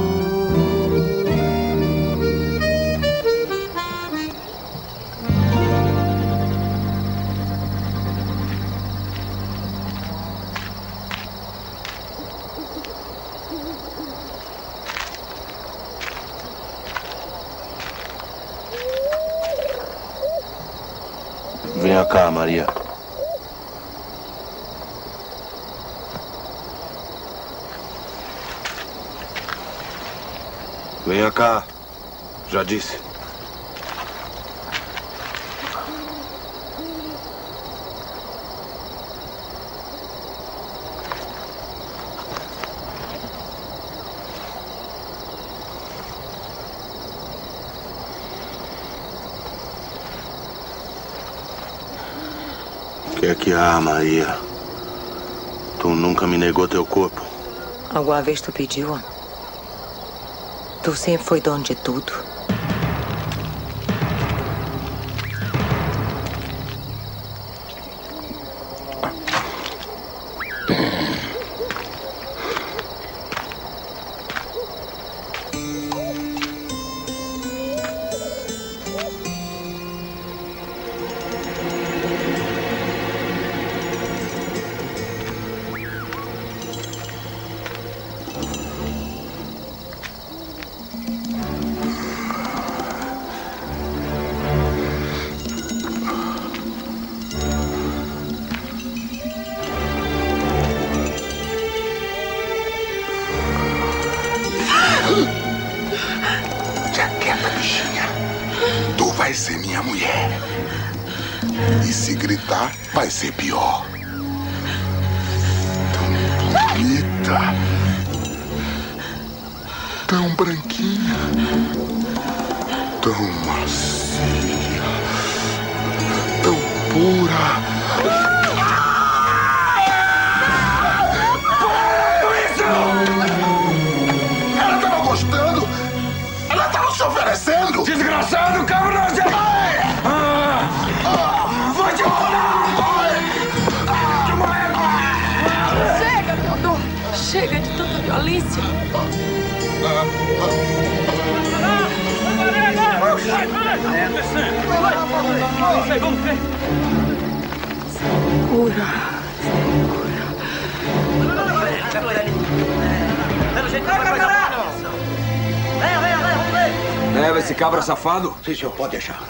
Venha cá, Maria. Venha cá. Já disse. O que é que há, Maria? Tu nunca me negou teu corpo. Alguma vez tu pediu? Tu sempre foi dono de tudo. Jaqueta, bichinha. Tu vai ser minha mulher. E se gritar, vai ser pior. Tão bonita. Tão branquinha. Tão macia. Tão pura. Se oferecendo? Desgraçado, cabra de... Vou te matar! Chega, Teodoro! Chega de tanta violência! Vamos ver! Segura! Leva esse cabra safado. Sim, senhor, pode deixar.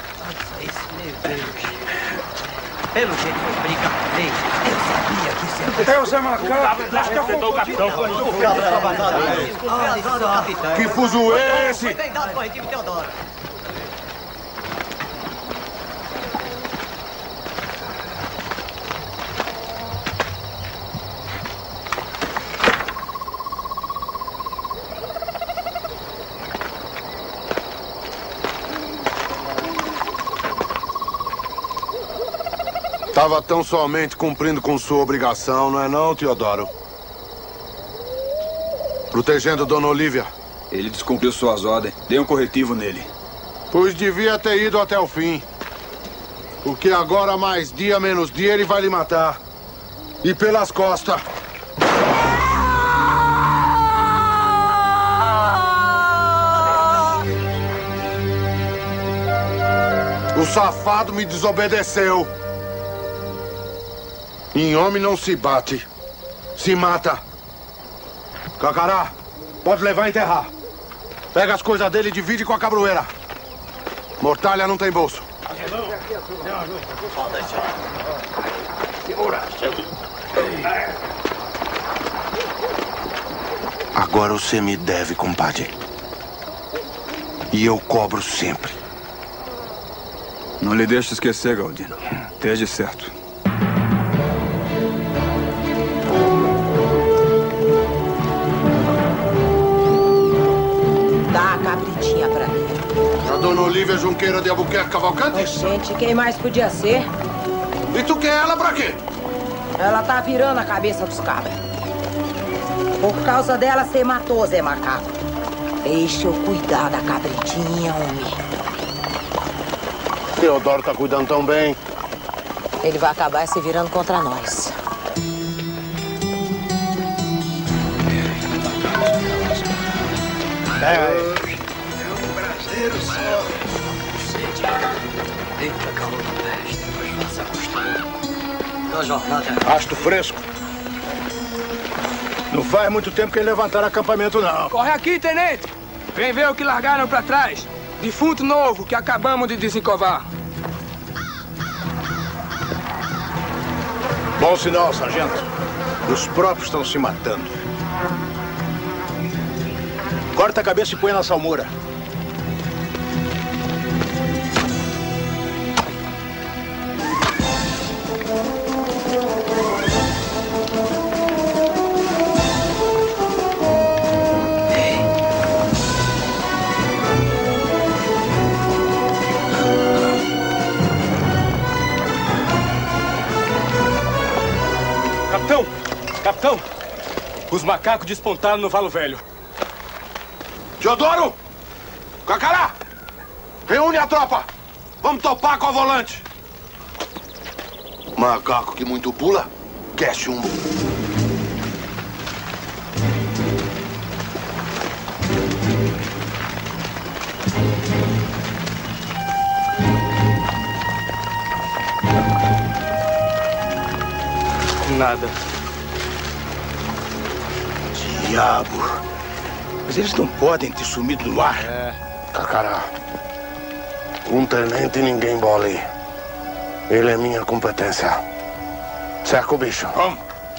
Pelo jeito foi briga com lei. Eu sabia que isso ia... Deus é macaco. Acho que afundou o capitão. Que fuso é esse? Tem dado corretivo, Teodoro. Tava tão somente cumprindo com sua obrigação, não é não, Teodoro? Protegendo Dona Olívia. Ele descumpriu suas ordens. Dei um corretivo nele. Pois devia ter ido até o fim. Porque agora, mais dia menos dia, ele vai lhe matar. E pelas costas. O safado me desobedeceu. Em homem não se bate, se mata. Cacará, pode levar e enterrar. Pega as coisas dele e divide com a cabroeira. Mortalha não tem bolso. Agora você me deve, compadre. E eu cobro sempre. Não lhe deixe esquecer, Galdino. Esteja certo. Dá a cabritinha pra mim. A Dona Olívia Junqueira de Albuquerque Cavalcante? Gente, quem mais podia ser? E tu quer ela pra quê? Ela tá virando a cabeça dos cabras. Por causa dela, você matou Zé Macaco. Deixa eu cuidar da cabritinha, homem. Teodoro tá cuidando tão bem. Ele vai acabar se virando contra nós. É um prazer só. Eita, calor da peste. Depois você acostuma. Da jornada. Pasto fresco. Não faz muito tempo que eles levantaram acampamento, não. Corre aqui, tenente. Vem ver o que largaram pra trás. Defunto novo que acabamos de desencovar. Bom sinal, sargento. Os próprios estão se matando. Corta a cabeça e põe na salmoura. Capitão, os macacos despontaram no Valo Velho. Teodoro! Cacará! Reúne a tropa! Vamos topar com a volante! Macaco que muito pula, quer chumbo. Nada. Diabo. Mas eles não podem ter sumido no ar. Cacará. Um tenente ninguém bole. Ele é minha competência. Cerca o bicho. Vamos.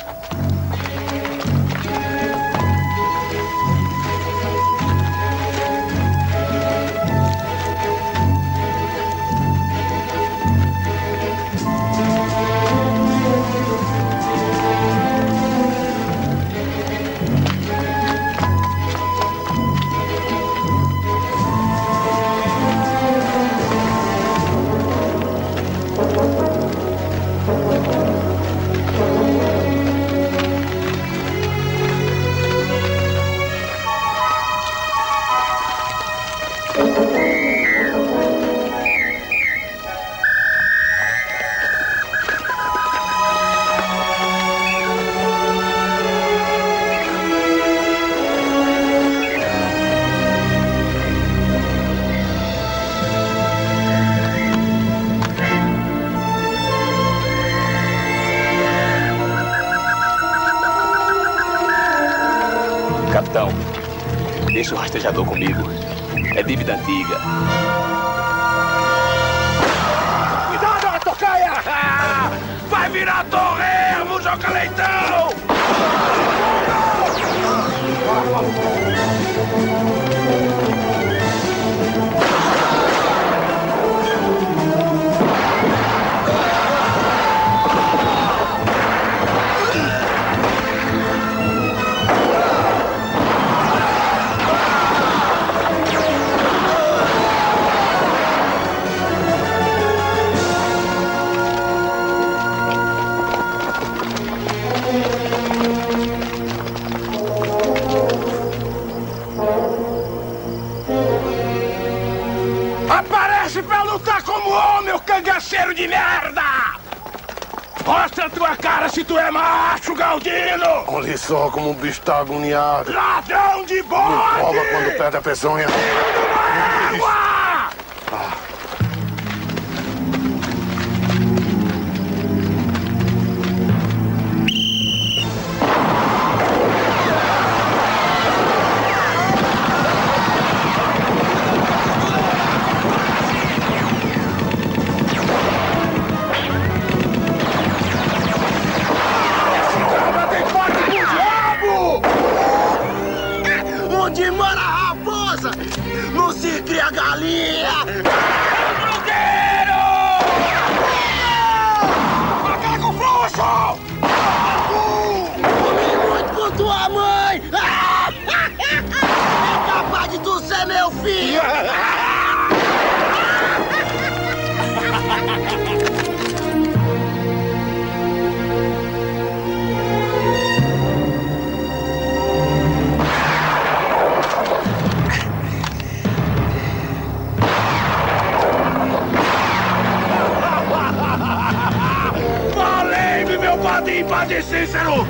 Capitão, deixa o rastejador comigo. É dívida antiga. Cuidado, tocaia! Vai virar torresmo, Joca Leitão! Aparece pra lutar como homem, ô cangaceiro de merda! Mostra a tua cara se tu é macho, Galdino! Olha só como o bicho tá agoniado. Ladrão de bode! Não cova quando perde a peçonha. Água! Onde mora a raposa, não se cria galinha! Brugueiro! Macaco frouxo! Comi muito com tua mãe! É capaz de tu ser meu filho! Valei-me, meu padrinho, Padre Cícero!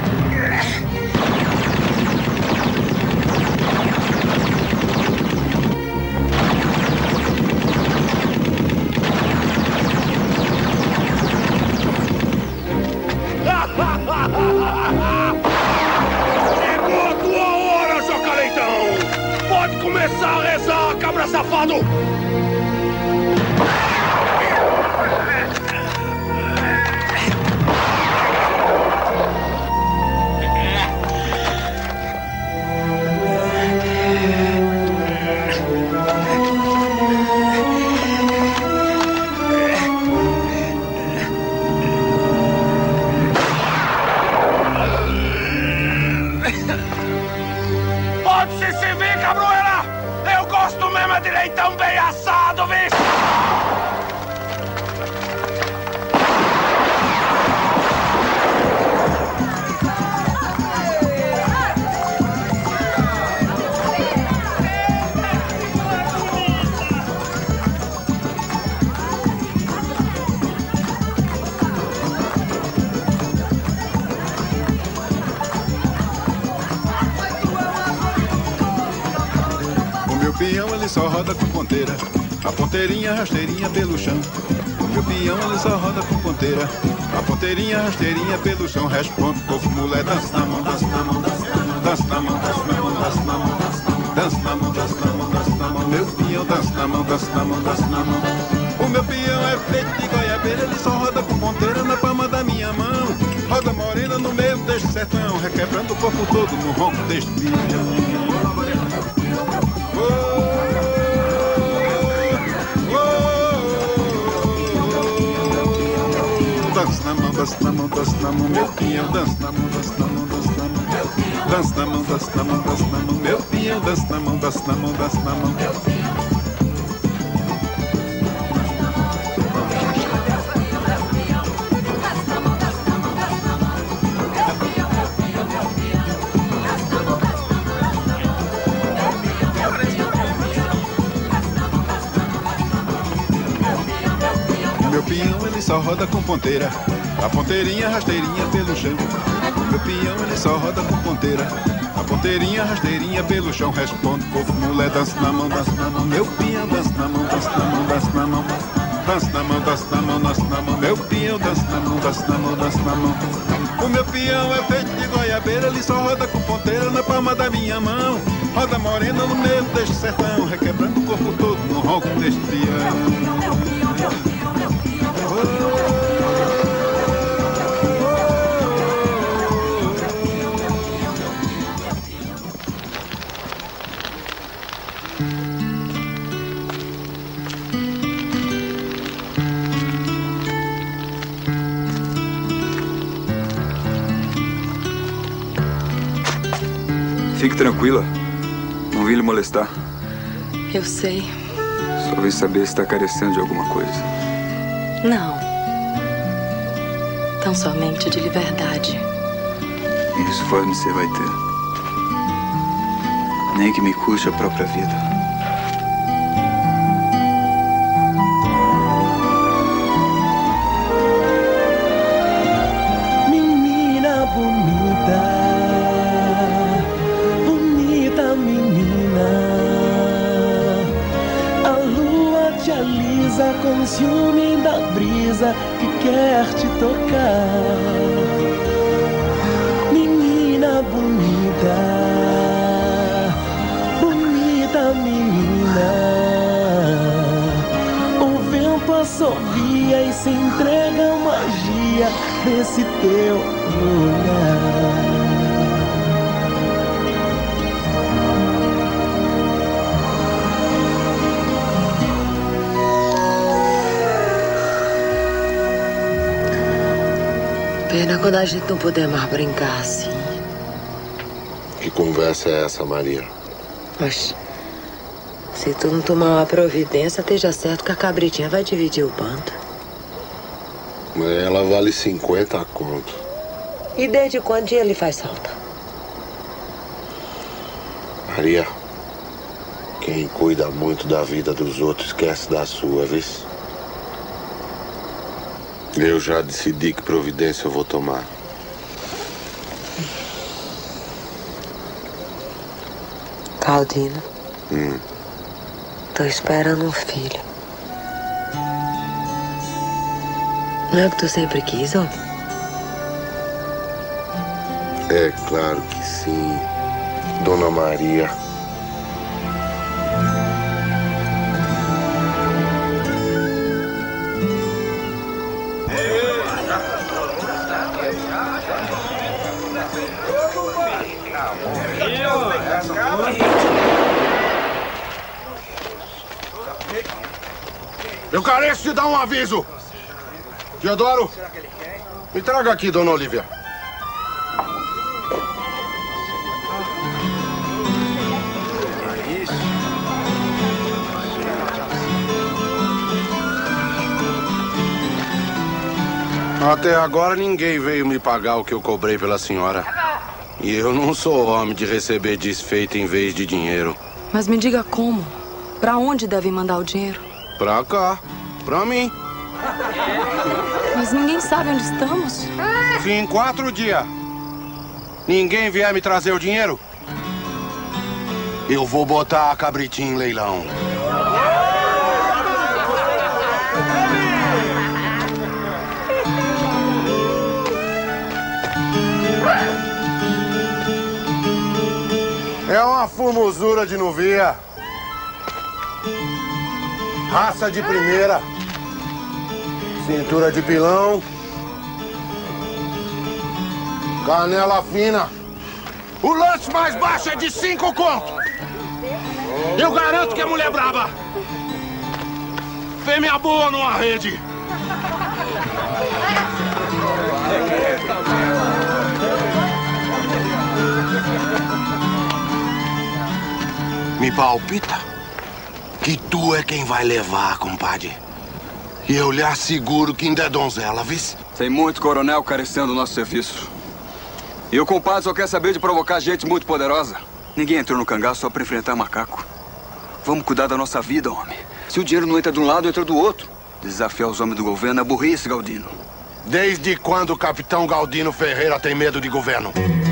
Chegou a tua hora, Joca Leitão! Pode começar a rezar, cabra safado! Pode se servir, cabroeira! Eu gosto mesmo de leitão bem assado, bicho! Peão ele só roda com ponteira, a ponteirinha rasteirinha pelo chão. O meu peão ele só roda com ponteira, a ponteirinha rasteirinha pelo chão. Responde, povo mulher, dança na mão, dança na mão, dança na mão, dança na mão, dança na mão, dança na mão, dança na mão, dança na mão. Meu peão dança na mão, dança na mão, dança na mão. O meu peão é feito de goiabeira, ele só roda com ponteira na palma da minha mão. Roda morena no meio deste sertão, requebrando o corpo todo no ronco deste peão. Dança na mão, dança na mão, dança na mão, meu peão, dança na mão, dança na mão, dança na mão. Dança na mão, dança na mão, dança na mão, meu peão, dança na mão, dança na mão, dança na mão. Meu peão ele só roda com ponteira, a ponteirinha rasteirinha pelo chão. Meu peão ele só roda com ponteira, a ponteirinha rasteirinha pelo chão. Responde, povo mulher, dança na mão, dança na mão. Meu peão dança na mão, dança na mão, dança na mão. Dança na mão, dança na mão, dança na mão. Meu peão dança na mão, dança na mão, dança na mão. O meu peão é feito de goiabeira, ele só roda com ponteira na palma da minha mão. Roda morena no meio deste sertão, requebrando o corpo todo no ronco deste peão. Fique tranquila. Não vim lhe molestar. Eu sei. Só vim saber se está carecendo de alguma coisa. Não. Tão somente de liberdade. Isso fornecer vai ter. Nem que me custe a própria vida. desliza com ciúme da brisa que quer te tocar. Menina bonita, bonita menina, o vento assovia e se entrega a magia desse teu olhar. Pena quando a gente não puder mais brincar assim. Que conversa é essa, Maria? Mas se tu não tomar uma providência, esteja certo que a cabritinha vai dividir o bando. Mas ela vale 50 conto. E desde quando dia lhe faz falta? Maria, quem cuida muito da vida dos outros esquece da sua, viu? Eu já decidi que providência eu vou tomar. Galdino. Tô esperando um filho. Não é o que tu sempre quis, homem? É claro que sim, Dona Maria. Eu careço de dar um aviso. Teodoro, me traga aqui, Dona Olívia. Até agora ninguém veio me pagar o que eu cobrei pela senhora. E eu não sou homem de receber desfeito em vez de dinheiro. Mas me diga como? Pra onde devem mandar o dinheiro? Pra cá, pra mim. Mas ninguém sabe onde estamos. Se em 4 dias ninguém vier me trazer o dinheiro, eu vou botar a cabritinha em leilão. É uma formosura de novia. Raça de primeira. Cintura de pilão. Canela fina. O lance mais baixo é de 5 conto. Eu garanto que é mulher braba. Fêmea boa numa rede. Me palpita que tu é quem vai levar, compadre. E eu lhe asseguro que ainda é donzela, vice? Tem muito coronel carecendo do nosso serviço. E o compadre só quer saber de provocar gente muito poderosa. Ninguém entrou no cangaço só pra enfrentar macaco. Vamos cuidar da nossa vida, homem. Se o dinheiro não entra de um lado, entra do outro. Desafiar os homens do governo é burrice, Galdino. Desde quando o capitão Galdino Ferreira tem medo de governo?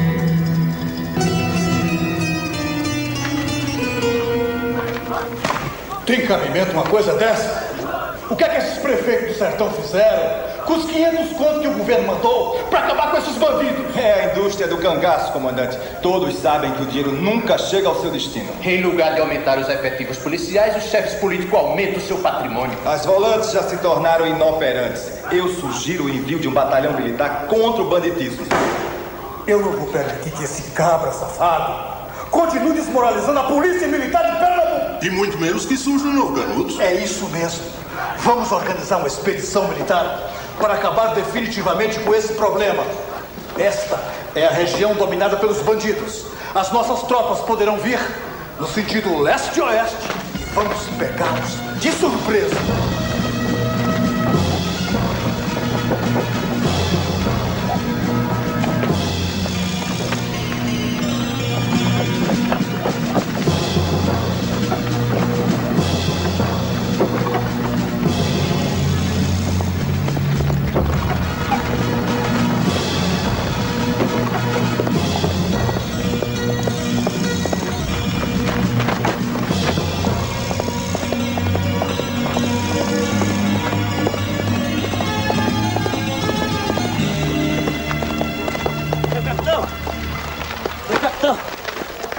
Tem cabimento uma coisa dessa? O que é que esses prefeitos do sertão fizeram com os 500 contos que o governo mandou para acabar com esses bandidos? É a indústria do cangaço, comandante. Todos sabem que o dinheiro nunca chega ao seu destino. Em lugar de aumentar os efetivos policiais, os chefes políticos aumentam o seu patrimônio. As volantes já se tornaram inoperantes. Eu sugiro o envio de um batalhão militar contra o banditismo. Eu não vou permitir que esse cabra safado continue desmoralizando a polícia militar de Pernambuco. E muito menos que surja um novo Canudos. É isso mesmo. Vamos organizar uma expedição militar para acabar definitivamente com esse problema. Esta é a região dominada pelos bandidos. As nossas tropas poderão vir no sentido leste-oeste e vamos pegá-los de surpresa.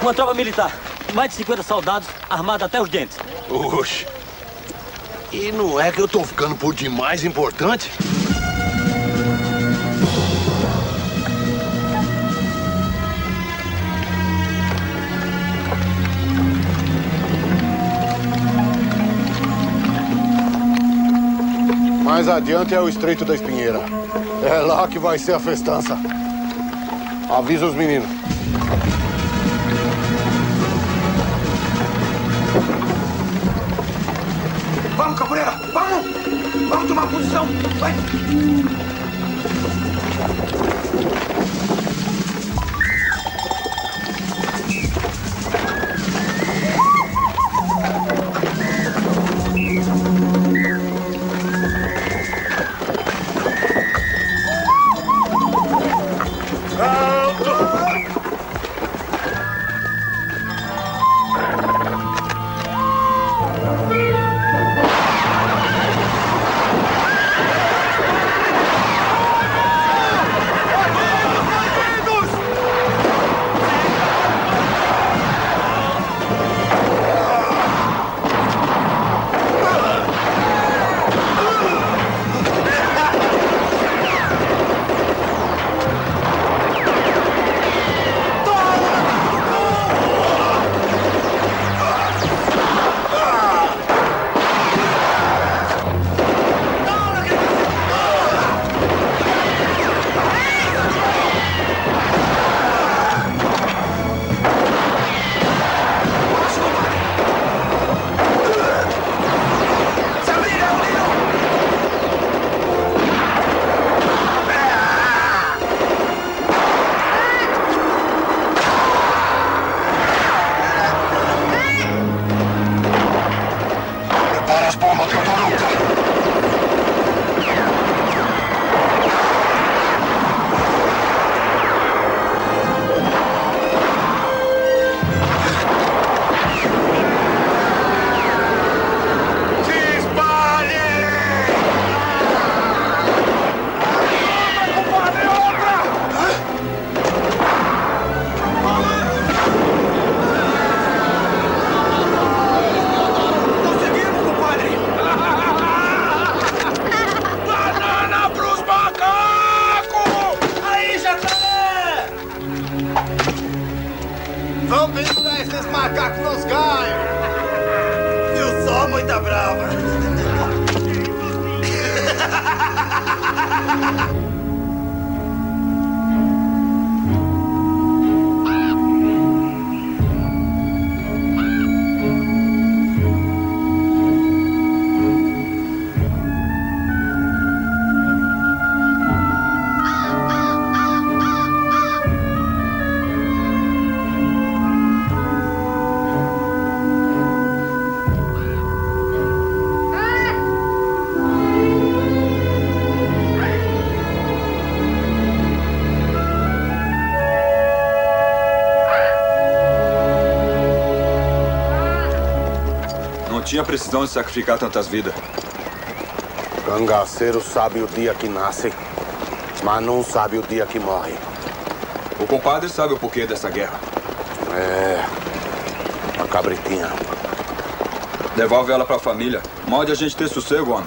Uma tropa militar. Mais de 50 soldados, armados até os dentes. Oxe. E não é que eu tô ficando por demais importante? Mais adiante é o Estreito da Espinheira. É lá que vai ser a festança. Avisa os meninos. Vamos, Capoeira! Vamos! Vamos tomar posição! Vai! Tinha precisão de sacrificar tantas vidas. Cangaceiro sabe o dia que nasce, mas não sabe o dia que morre. O compadre sabe o porquê dessa guerra. É... a cabritinha. Devolve ela pra família. Mode a gente ter sossego, homem.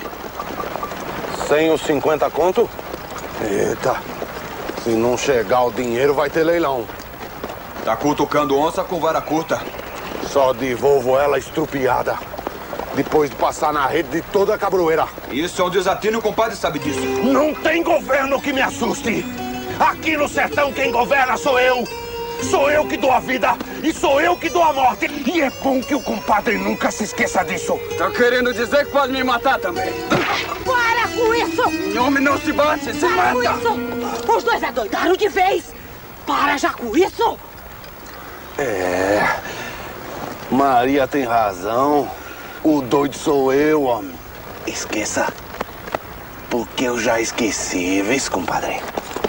Sem os 50 conto? Eita. Se não chegar o dinheiro, vai ter leilão. Tá cutucando onça com vara curta. Só devolvo ela estrupiada. Depois de passar na rede de toda a cabroeira. Isso é um desatino e o compadre sabe disso. Não tem governo que me assuste. Aqui no sertão quem governa sou eu. Sou eu que dou a vida e sou eu que dou a morte. E é bom que o compadre nunca se esqueça disso. Tá querendo dizer que pode me matar também? Para com isso! Homem não se bate, se mata! Para com isso! Os dois adoidaram de vez! Para já com isso! É... Maria tem razão. O doido sou eu, homem. Esqueça. Porque eu já esqueci, vê, compadre.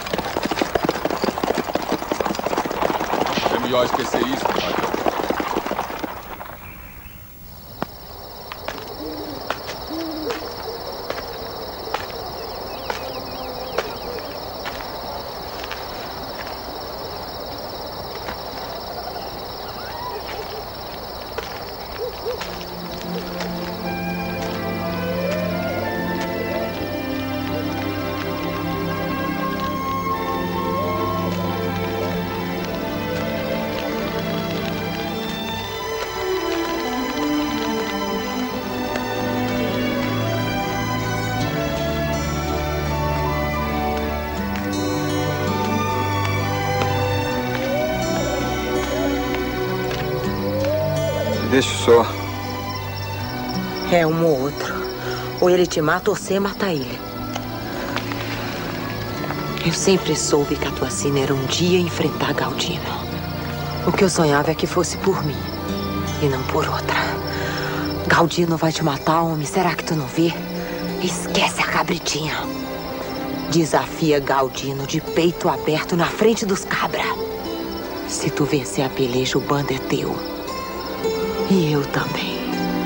É melhor esquecer isso, compadre. Deixa só. É um ou outro. Ou ele te mata ou você mata ele. Eu sempre soube que a tua sina era um dia enfrentar Galdino. O que eu sonhava é que fosse por mim e não por outra. Galdino vai te matar, homem. Será que tu não vê? Esquece a cabritinha. Desafia Galdino de peito aberto na frente dos cabra. Se tu vencer a peleja, o bando é teu. E eu também.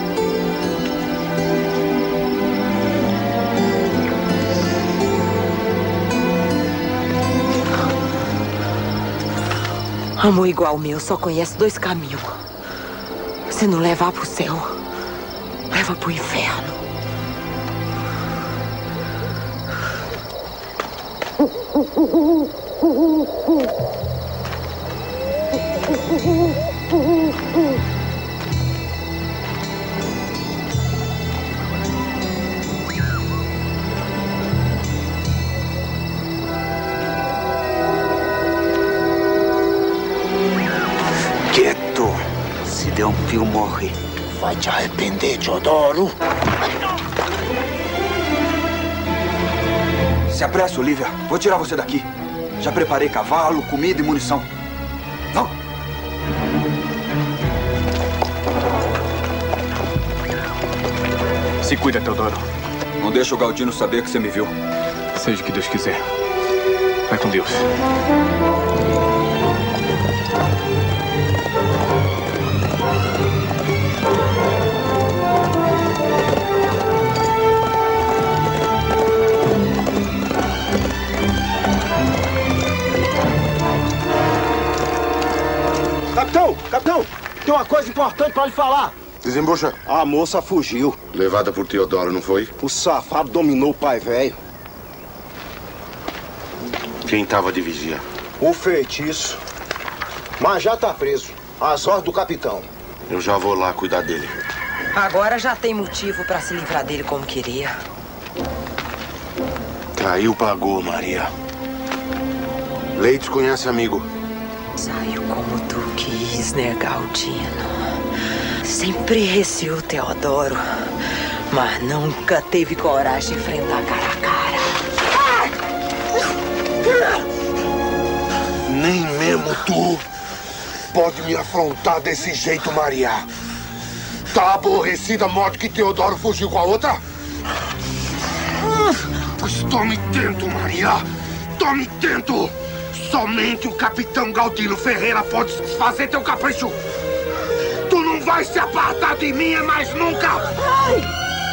Amor igual o meu só conhece 2 caminhos. Se não levar pro céu, leva pro inferno. Quieto. Se der um fio, morre. Vai te arrepender, Teodoro. Se apressa, Olivia. Vou tirar você daqui. Já preparei cavalo, comida e munição. Vão! Se cuida, Teodoro. Não deixa o Galdino saber que você me viu. Seja o que Deus quiser. Vai com Deus. Capitão, tem uma coisa importante pra lhe falar. Desembucha. A moça fugiu. Levada por Teodoro, não foi? O safado dominou o pai velho. Quem tava de vigia? O feitiço. Mas já tá preso. Às ordens do capitão. Eu já vou lá cuidar dele. Agora já tem motivo pra se livrar dele como queria. Caiu, pagou, Maria. Leites conhece amigo. Saiu como tu quis, né, Galdino? Sempre receou Teodoro, mas nunca teve coragem de enfrentar cara a cara. Nem mesmo tu pode me afrontar desse jeito, Maria. Tá aborrecida a morte que Teodoro fugiu com a outra? Pois tome tento, Maria. Tome tento. Somente o capitão Galdino Ferreira pode desfazer teu capricho. Tu não vai se apartar de mim mais nunca. Ai!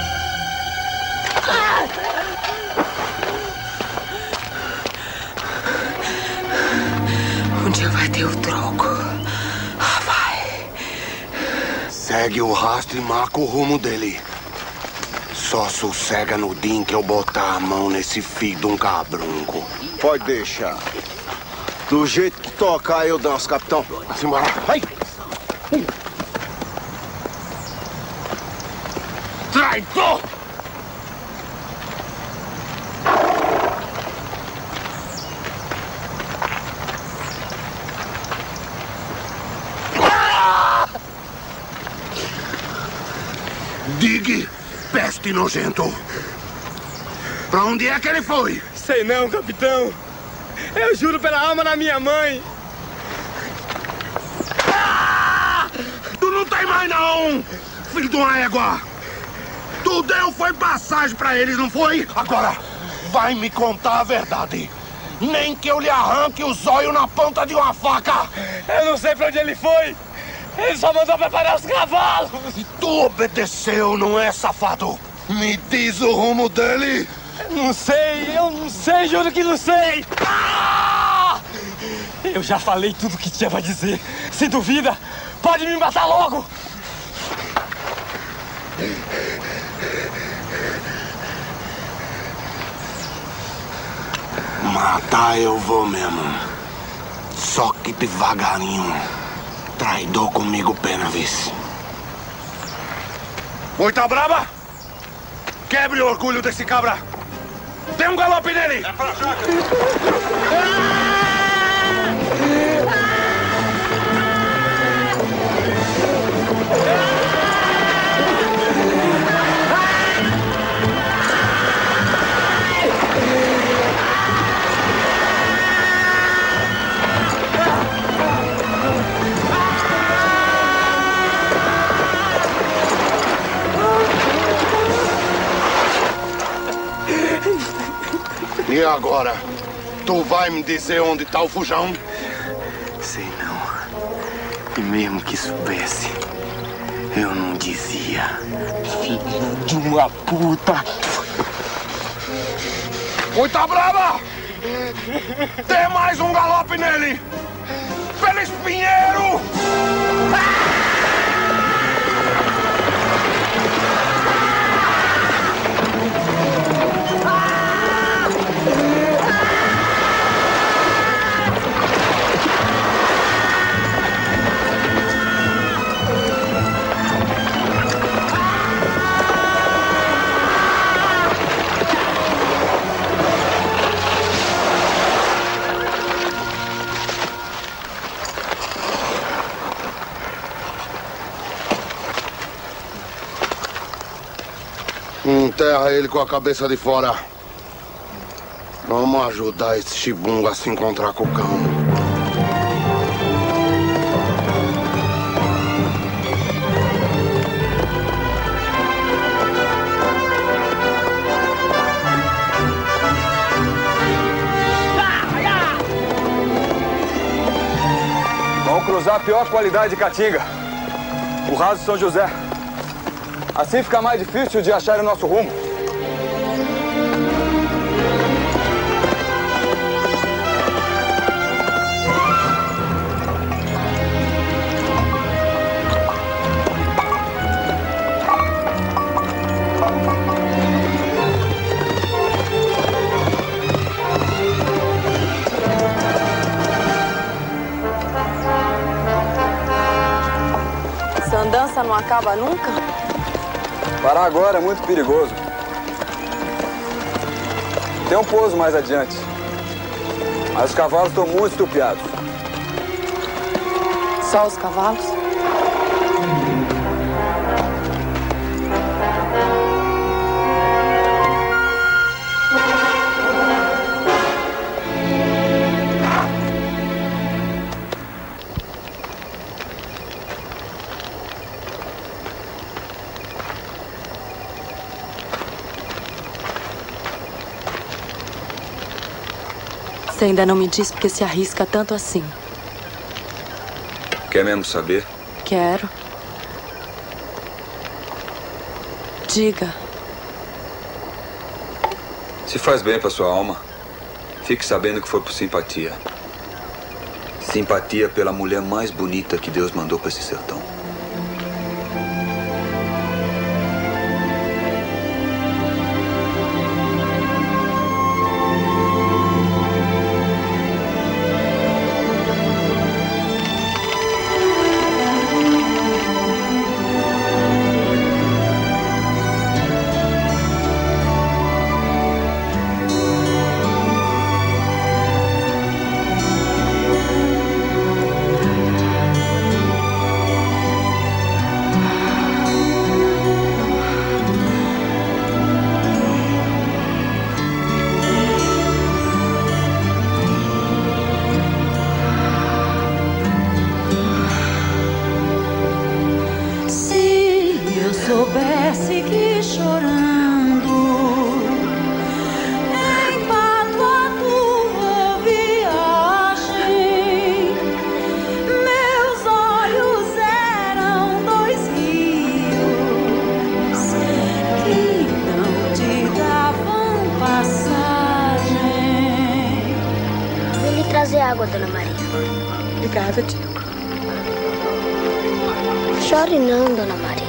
Um dia vai ter o troco. Vai. Segue o rastro e marca o rumo dele. Só sossega no dia em que eu botar a mão nesse filho de um cabrunco. Pode deixar. Do jeito que tocar, eu danço, capitão. Vamos embora. Vai! Traidor! Digue, peste nojento. Pra onde é que ele foi? Sei não, capitão. Eu juro pela alma da minha mãe. Tu não tem mais, não! Filho de uma égua! Tu deu foi passagem pra eles, não foi? Agora, vai me contar a verdade. Nem que eu lhe arranque o zóio na ponta de uma faca. Eu não sei pra onde ele foi. Ele só mandou preparar os cavalos. E tu obedeceu, não é, safado? Me diz o rumo dele. Não sei, eu não sei, juro que não sei. Eu já falei tudo o que tinha pra dizer. Se duvida, pode me matar logo. Matar eu vou mesmo. Só que devagarinho. Traidor comigo, Penavis. Moita braba! Quebre o orgulho desse cabra! Dê um galope nele! É pra já, Ah! E agora? Tu vai me dizer onde tá o Fujão? Sei não. E mesmo que soubesse, eu não dizia. Filho de uma puta! Muita brava! Tem mais um galope nele! Feliz Pinheiro! Enterra ele com a cabeça de fora. Vamos ajudar esse chibungo a se encontrar com o cão. Vamos cruzar a pior qualidade de Caatinga. O raso São José. Assim fica mais difícil de achar o nosso rumo. Essa andança não acaba nunca? Parar agora é muito perigoso. Tem um pouso mais adiante. Mas os cavalos estão muito estupiados. Só os cavalos? Você ainda não me diz porque se arrisca tanto assim. Quer mesmo saber? Quero. Diga. Se faz bem pra sua alma, fique sabendo que foi por simpatia. Simpatia pela mulher mais bonita que Deus mandou pra esse sertão. Soubesse que chorando empato a tua viagem, meus olhos eram dois rios que não te davam passagem. Vou lhe trazer água, Dona Maria. Obrigada, tio. Chore não, Dona Maria.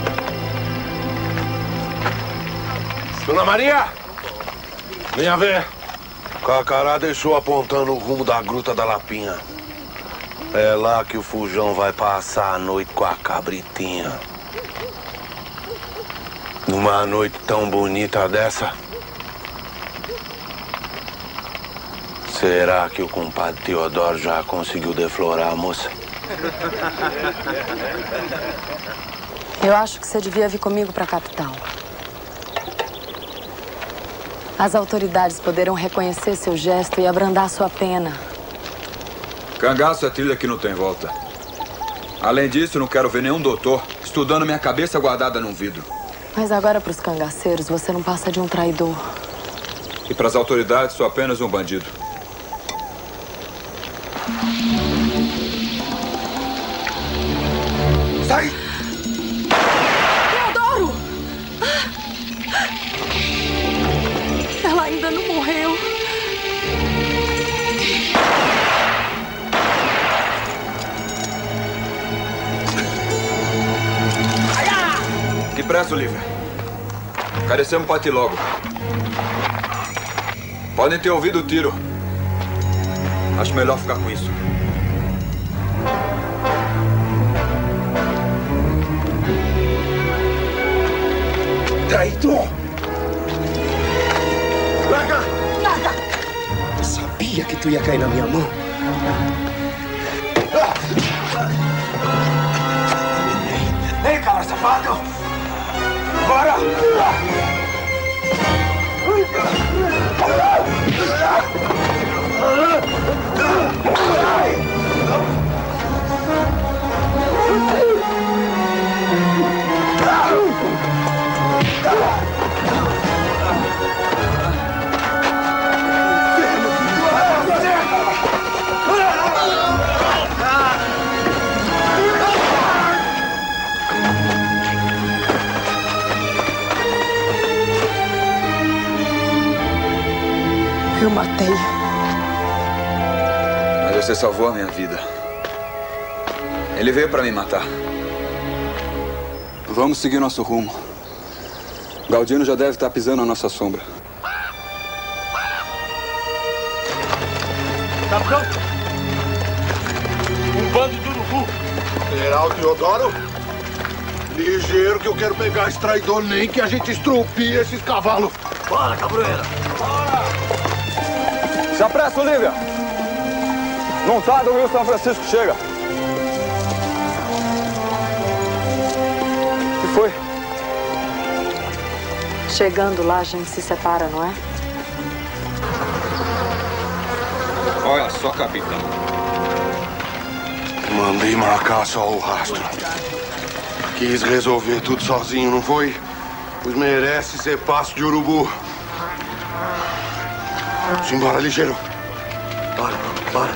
Dona Maria! Venha ver. Cacará deixou apontando o rumo da Gruta da Lapinha. É lá que o Fujão vai passar a noite com a cabritinha. Numa noite tão bonita dessa, será que o compadre Teodoro já conseguiu deflorar a moça? Eu acho que você devia vir comigo para a capital. As autoridades poderão reconhecer seu gesto e abrandar sua pena. Cangaço é trilha que não tem volta. Além disso, não quero ver nenhum doutor estudando minha cabeça guardada num vidro. Mas agora, para os cangaceiros, você não passa de um traidor. E para as autoridades, sou apenas um bandido. Sai! Teodoro! Ela ainda não morreu. Que pressa, Olivia. Carecemos para ti logo. Podem ter ouvido o tiro. Acho melhor ficar com isso. Traidor! Larga! Larga! Eu sabia que tu ia cair na minha mão. Vem, cabra safado! Bora! Eu matei. Mas você salvou a minha vida. Ele veio para me matar. Vamos seguir nosso rumo. Galdino já deve estar pisando na nossa sombra. Capitão! Um bando de urubu. General Teodoro? Ligeiro que eu quero pegar esse traidor, nem que a gente estrupie esses cavalos. Bora, cabroeira! Bora! Se apressa, Olivia! Montado, o Rio São Francisco chega. O que foi? Chegando lá, a gente se separa, não é? Olha só, capitão. Mandei marcar só o rastro. Quis resolver tudo sozinho, não foi? Pois merece ser passo de urubu. Simbora, ligeiro. Bora, bora.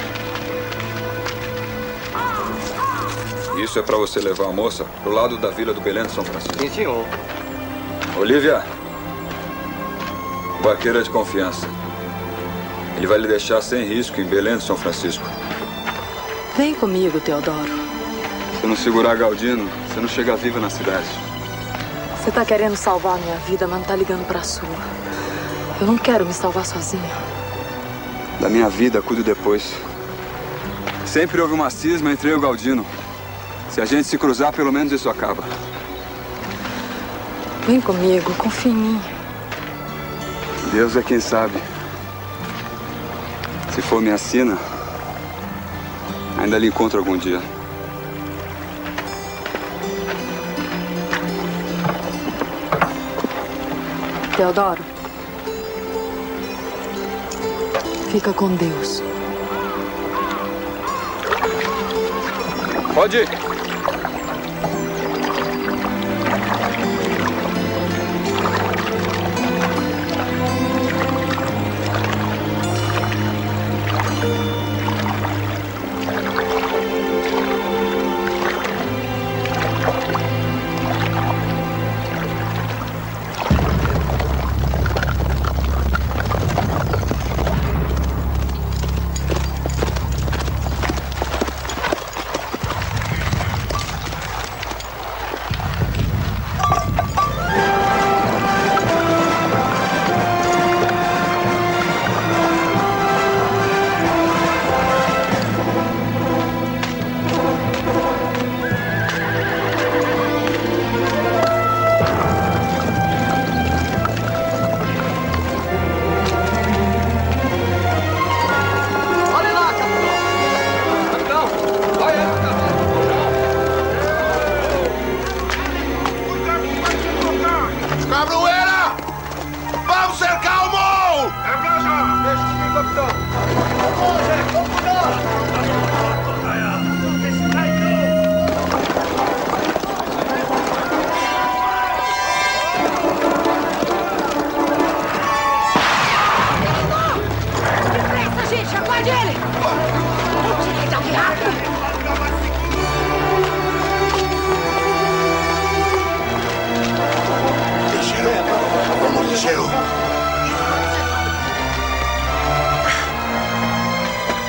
Isso é pra você levar a moça pro lado da vila do Belém de São Francisco. Sim, senhor. Olivia, o arqueiro é de confiança. Ele vai lhe deixar sem risco em Belém de São Francisco. Vem comigo, Teodoro. Se não segurar Galdino, você não chega viva na cidade. Você tá querendo salvar a minha vida, mas não tá ligando pra sua. Eu não quero me salvar sozinha. Da minha vida, cuido depois. Sempre houve uma cisma entre eu e o Galdino. Se a gente se cruzar, pelo menos isso acaba. Vem comigo, confia em mim. Deus é quem sabe. Se for minha sina, ainda lhe encontro algum dia. Teodoro, fica com Deus. Pode ir.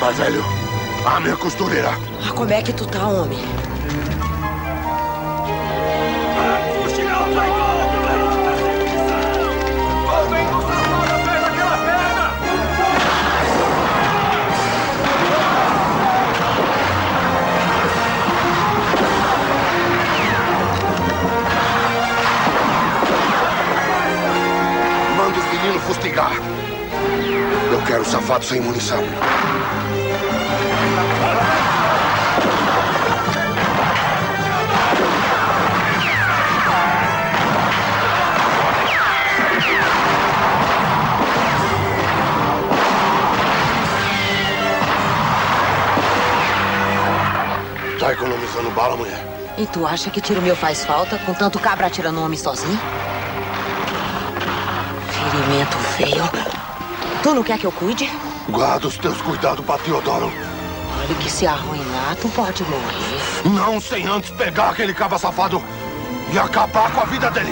Vai, velho. A minha costureira. Ah, como é que tu tá, homem? Manda os meninos fustigar. Eu quero o safado sem munição. Tá economizando bala, mulher? E tu acha que tiro meu faz falta com tanto cabra atirando um homem sozinho? Ferimento feio. Tu não quer que eu cuide? Guarda os teus cuidados pra Teodoro. Olha que se arruinar, tu pode morrer. Não sem antes pegar aquele cabra safado e acabar com a vida dele.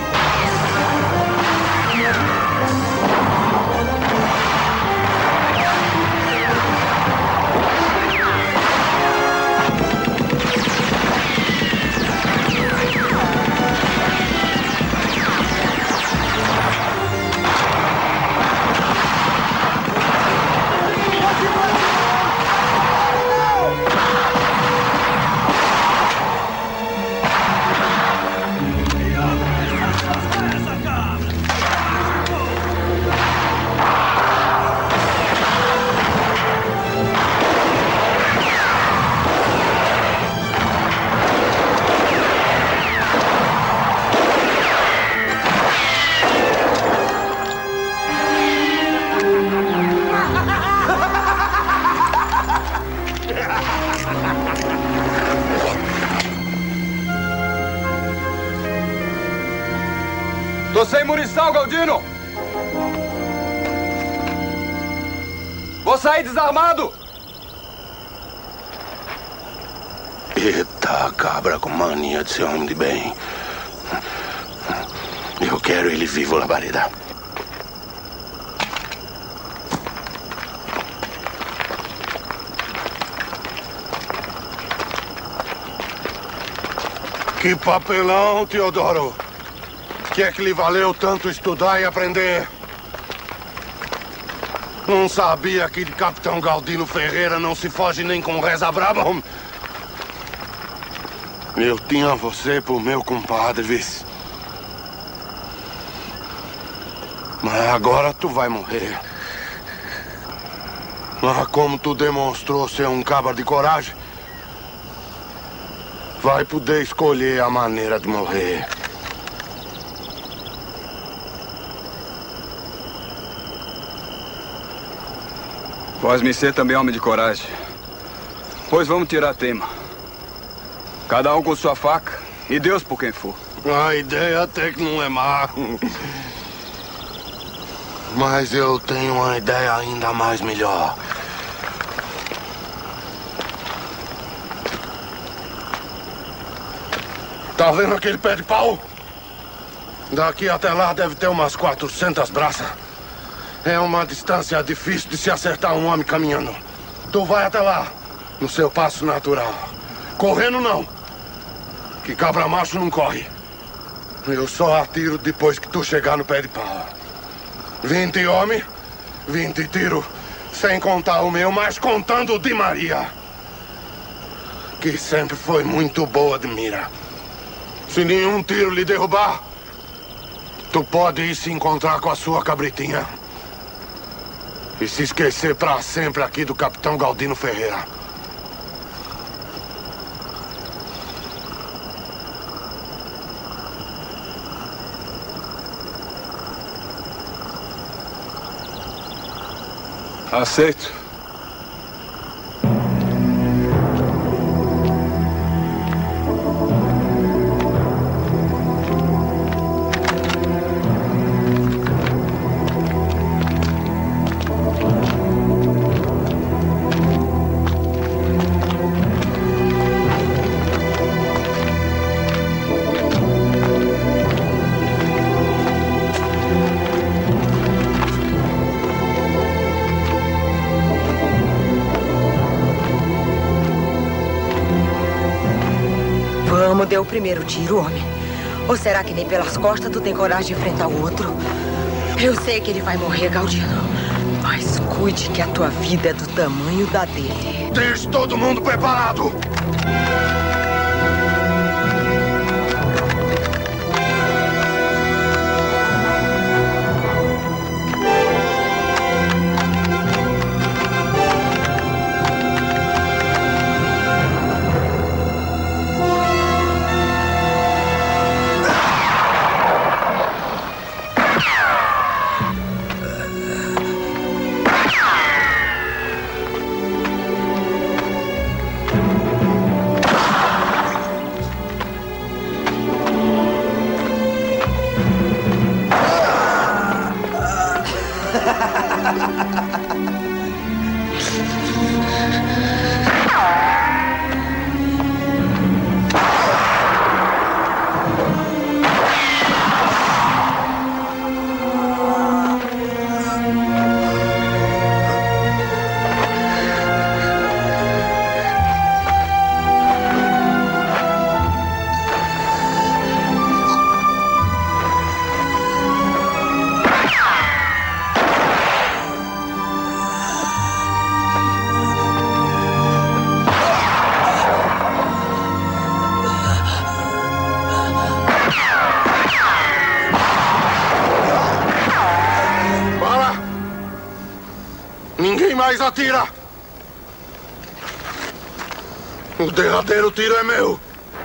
Tô sem munição, Galdino! Vou sair desarmado! Eita, cabra com mania de ser homem de bem. Eu quero ele vivo, labareda. Que papelão, Teodoro. Que é que lhe valeu tanto estudar e aprender? Não sabia que de Capitão Galdino Ferreira não se foge nem com reza braba, homem? Eu tinha você por meu compadre, vice. Mas agora tu vai morrer. Mas como tu demonstrou ser um cabra de coragem, vai poder escolher a maneira de morrer. Vós-me ser também homem de coragem. Pois vamos tirar a teima. Cada um com sua faca e Deus por quem for. A ideia até que não é má. Mas eu tenho uma ideia ainda mais melhor. Tá vendo aquele pé de pau? Daqui até lá deve ter umas 400 braças. É uma distância difícil de se acertar um homem caminhando. Tu vai até lá, no seu passo natural. Correndo não. Que cabra macho não corre. Eu só atiro depois que tu chegar no pé de pau. 20 homens, 20 tiros. Sem contar o meu, mas contando o de Maria. Que sempre foi muito boa de mira. Se nenhum tiro lhe derrubar, tu pode ir se encontrar com a sua cabritinha. E se esquecer pra sempre aqui do Capitão Galdino Ferreira. Aceito. deu o primeiro tiro, homem? Ou será que nem pelas costas tu tem coragem de enfrentar o outro? Eu sei que ele vai morrer, Galdino. Mas cuide que a tua vida é do tamanho da dele. Deixe todo mundo preparado! Atira! O derradeiro tiro é meu!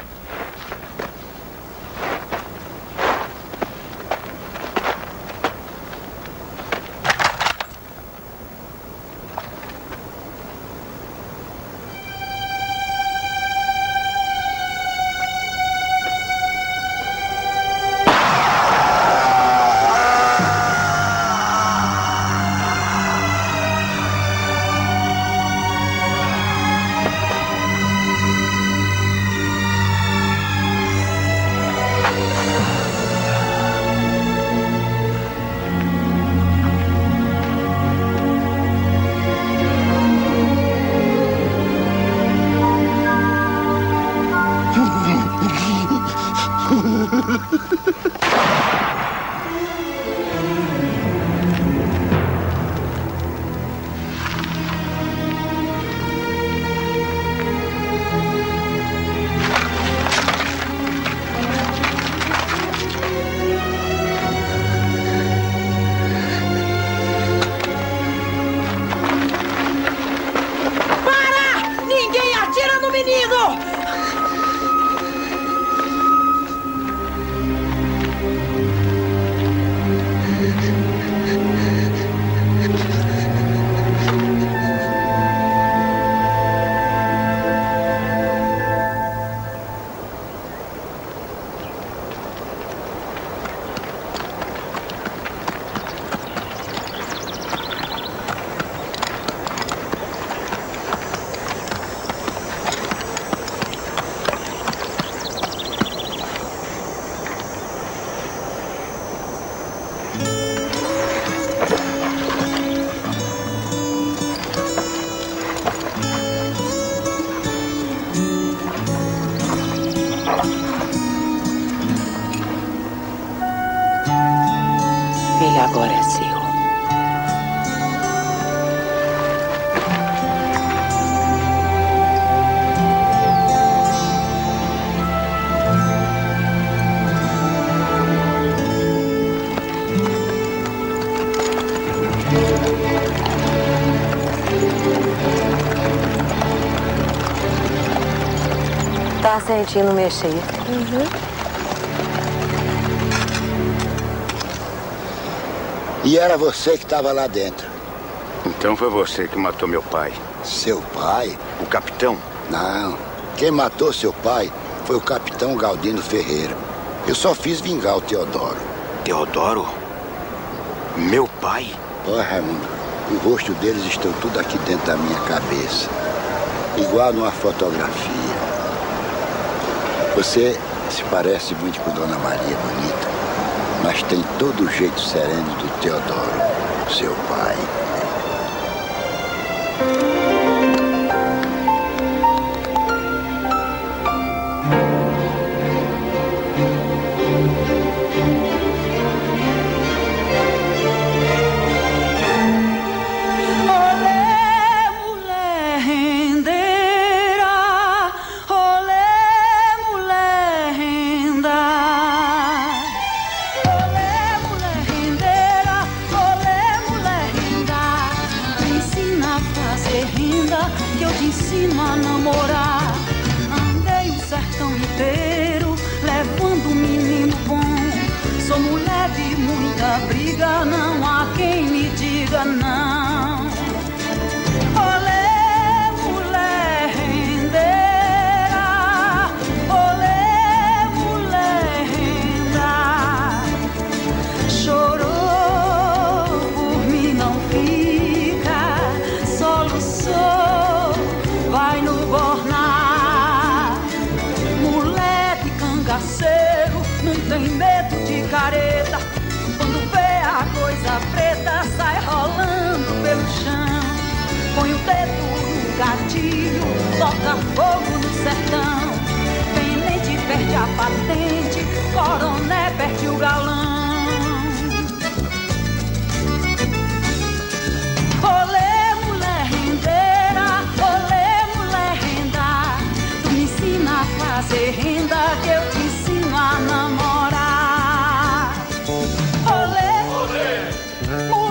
Ele agora é seu. Tá sentindo mexer? E era você que estava lá dentro. Então foi você que matou meu pai. Seu pai? O capitão? Não. Quem matou seu pai foi o capitão Galdino Ferreira. Eu só fiz vingar o Teodoro. Teodoro? Meu pai? Ó, Raimundo, o rosto deles estão tudo aqui dentro da minha cabeça. Igual numa fotografia. Você se parece muito com Dona Maria Bonita, mas tem todo o jeito sereno do Teodoro, seu pai. essa briga, não há quem me diga não. Olê, mulher rendeira, olê, mulher renda. Chorou, por mim não fica, soluçou, vai no bornar. Moleque cangaceiro, não tem medo de careta. Quando vê a coisa preta, sai rolando pelo chão. Põe o dedo no gatilho, toca fogo no sertão. Tenente perde a patente, coroné perde o galão. Olê, mulher rendeira, olê, mulher renda. Tu me ensina a fazer renda, que eu te ensino a namorar. Olê, olê, mulher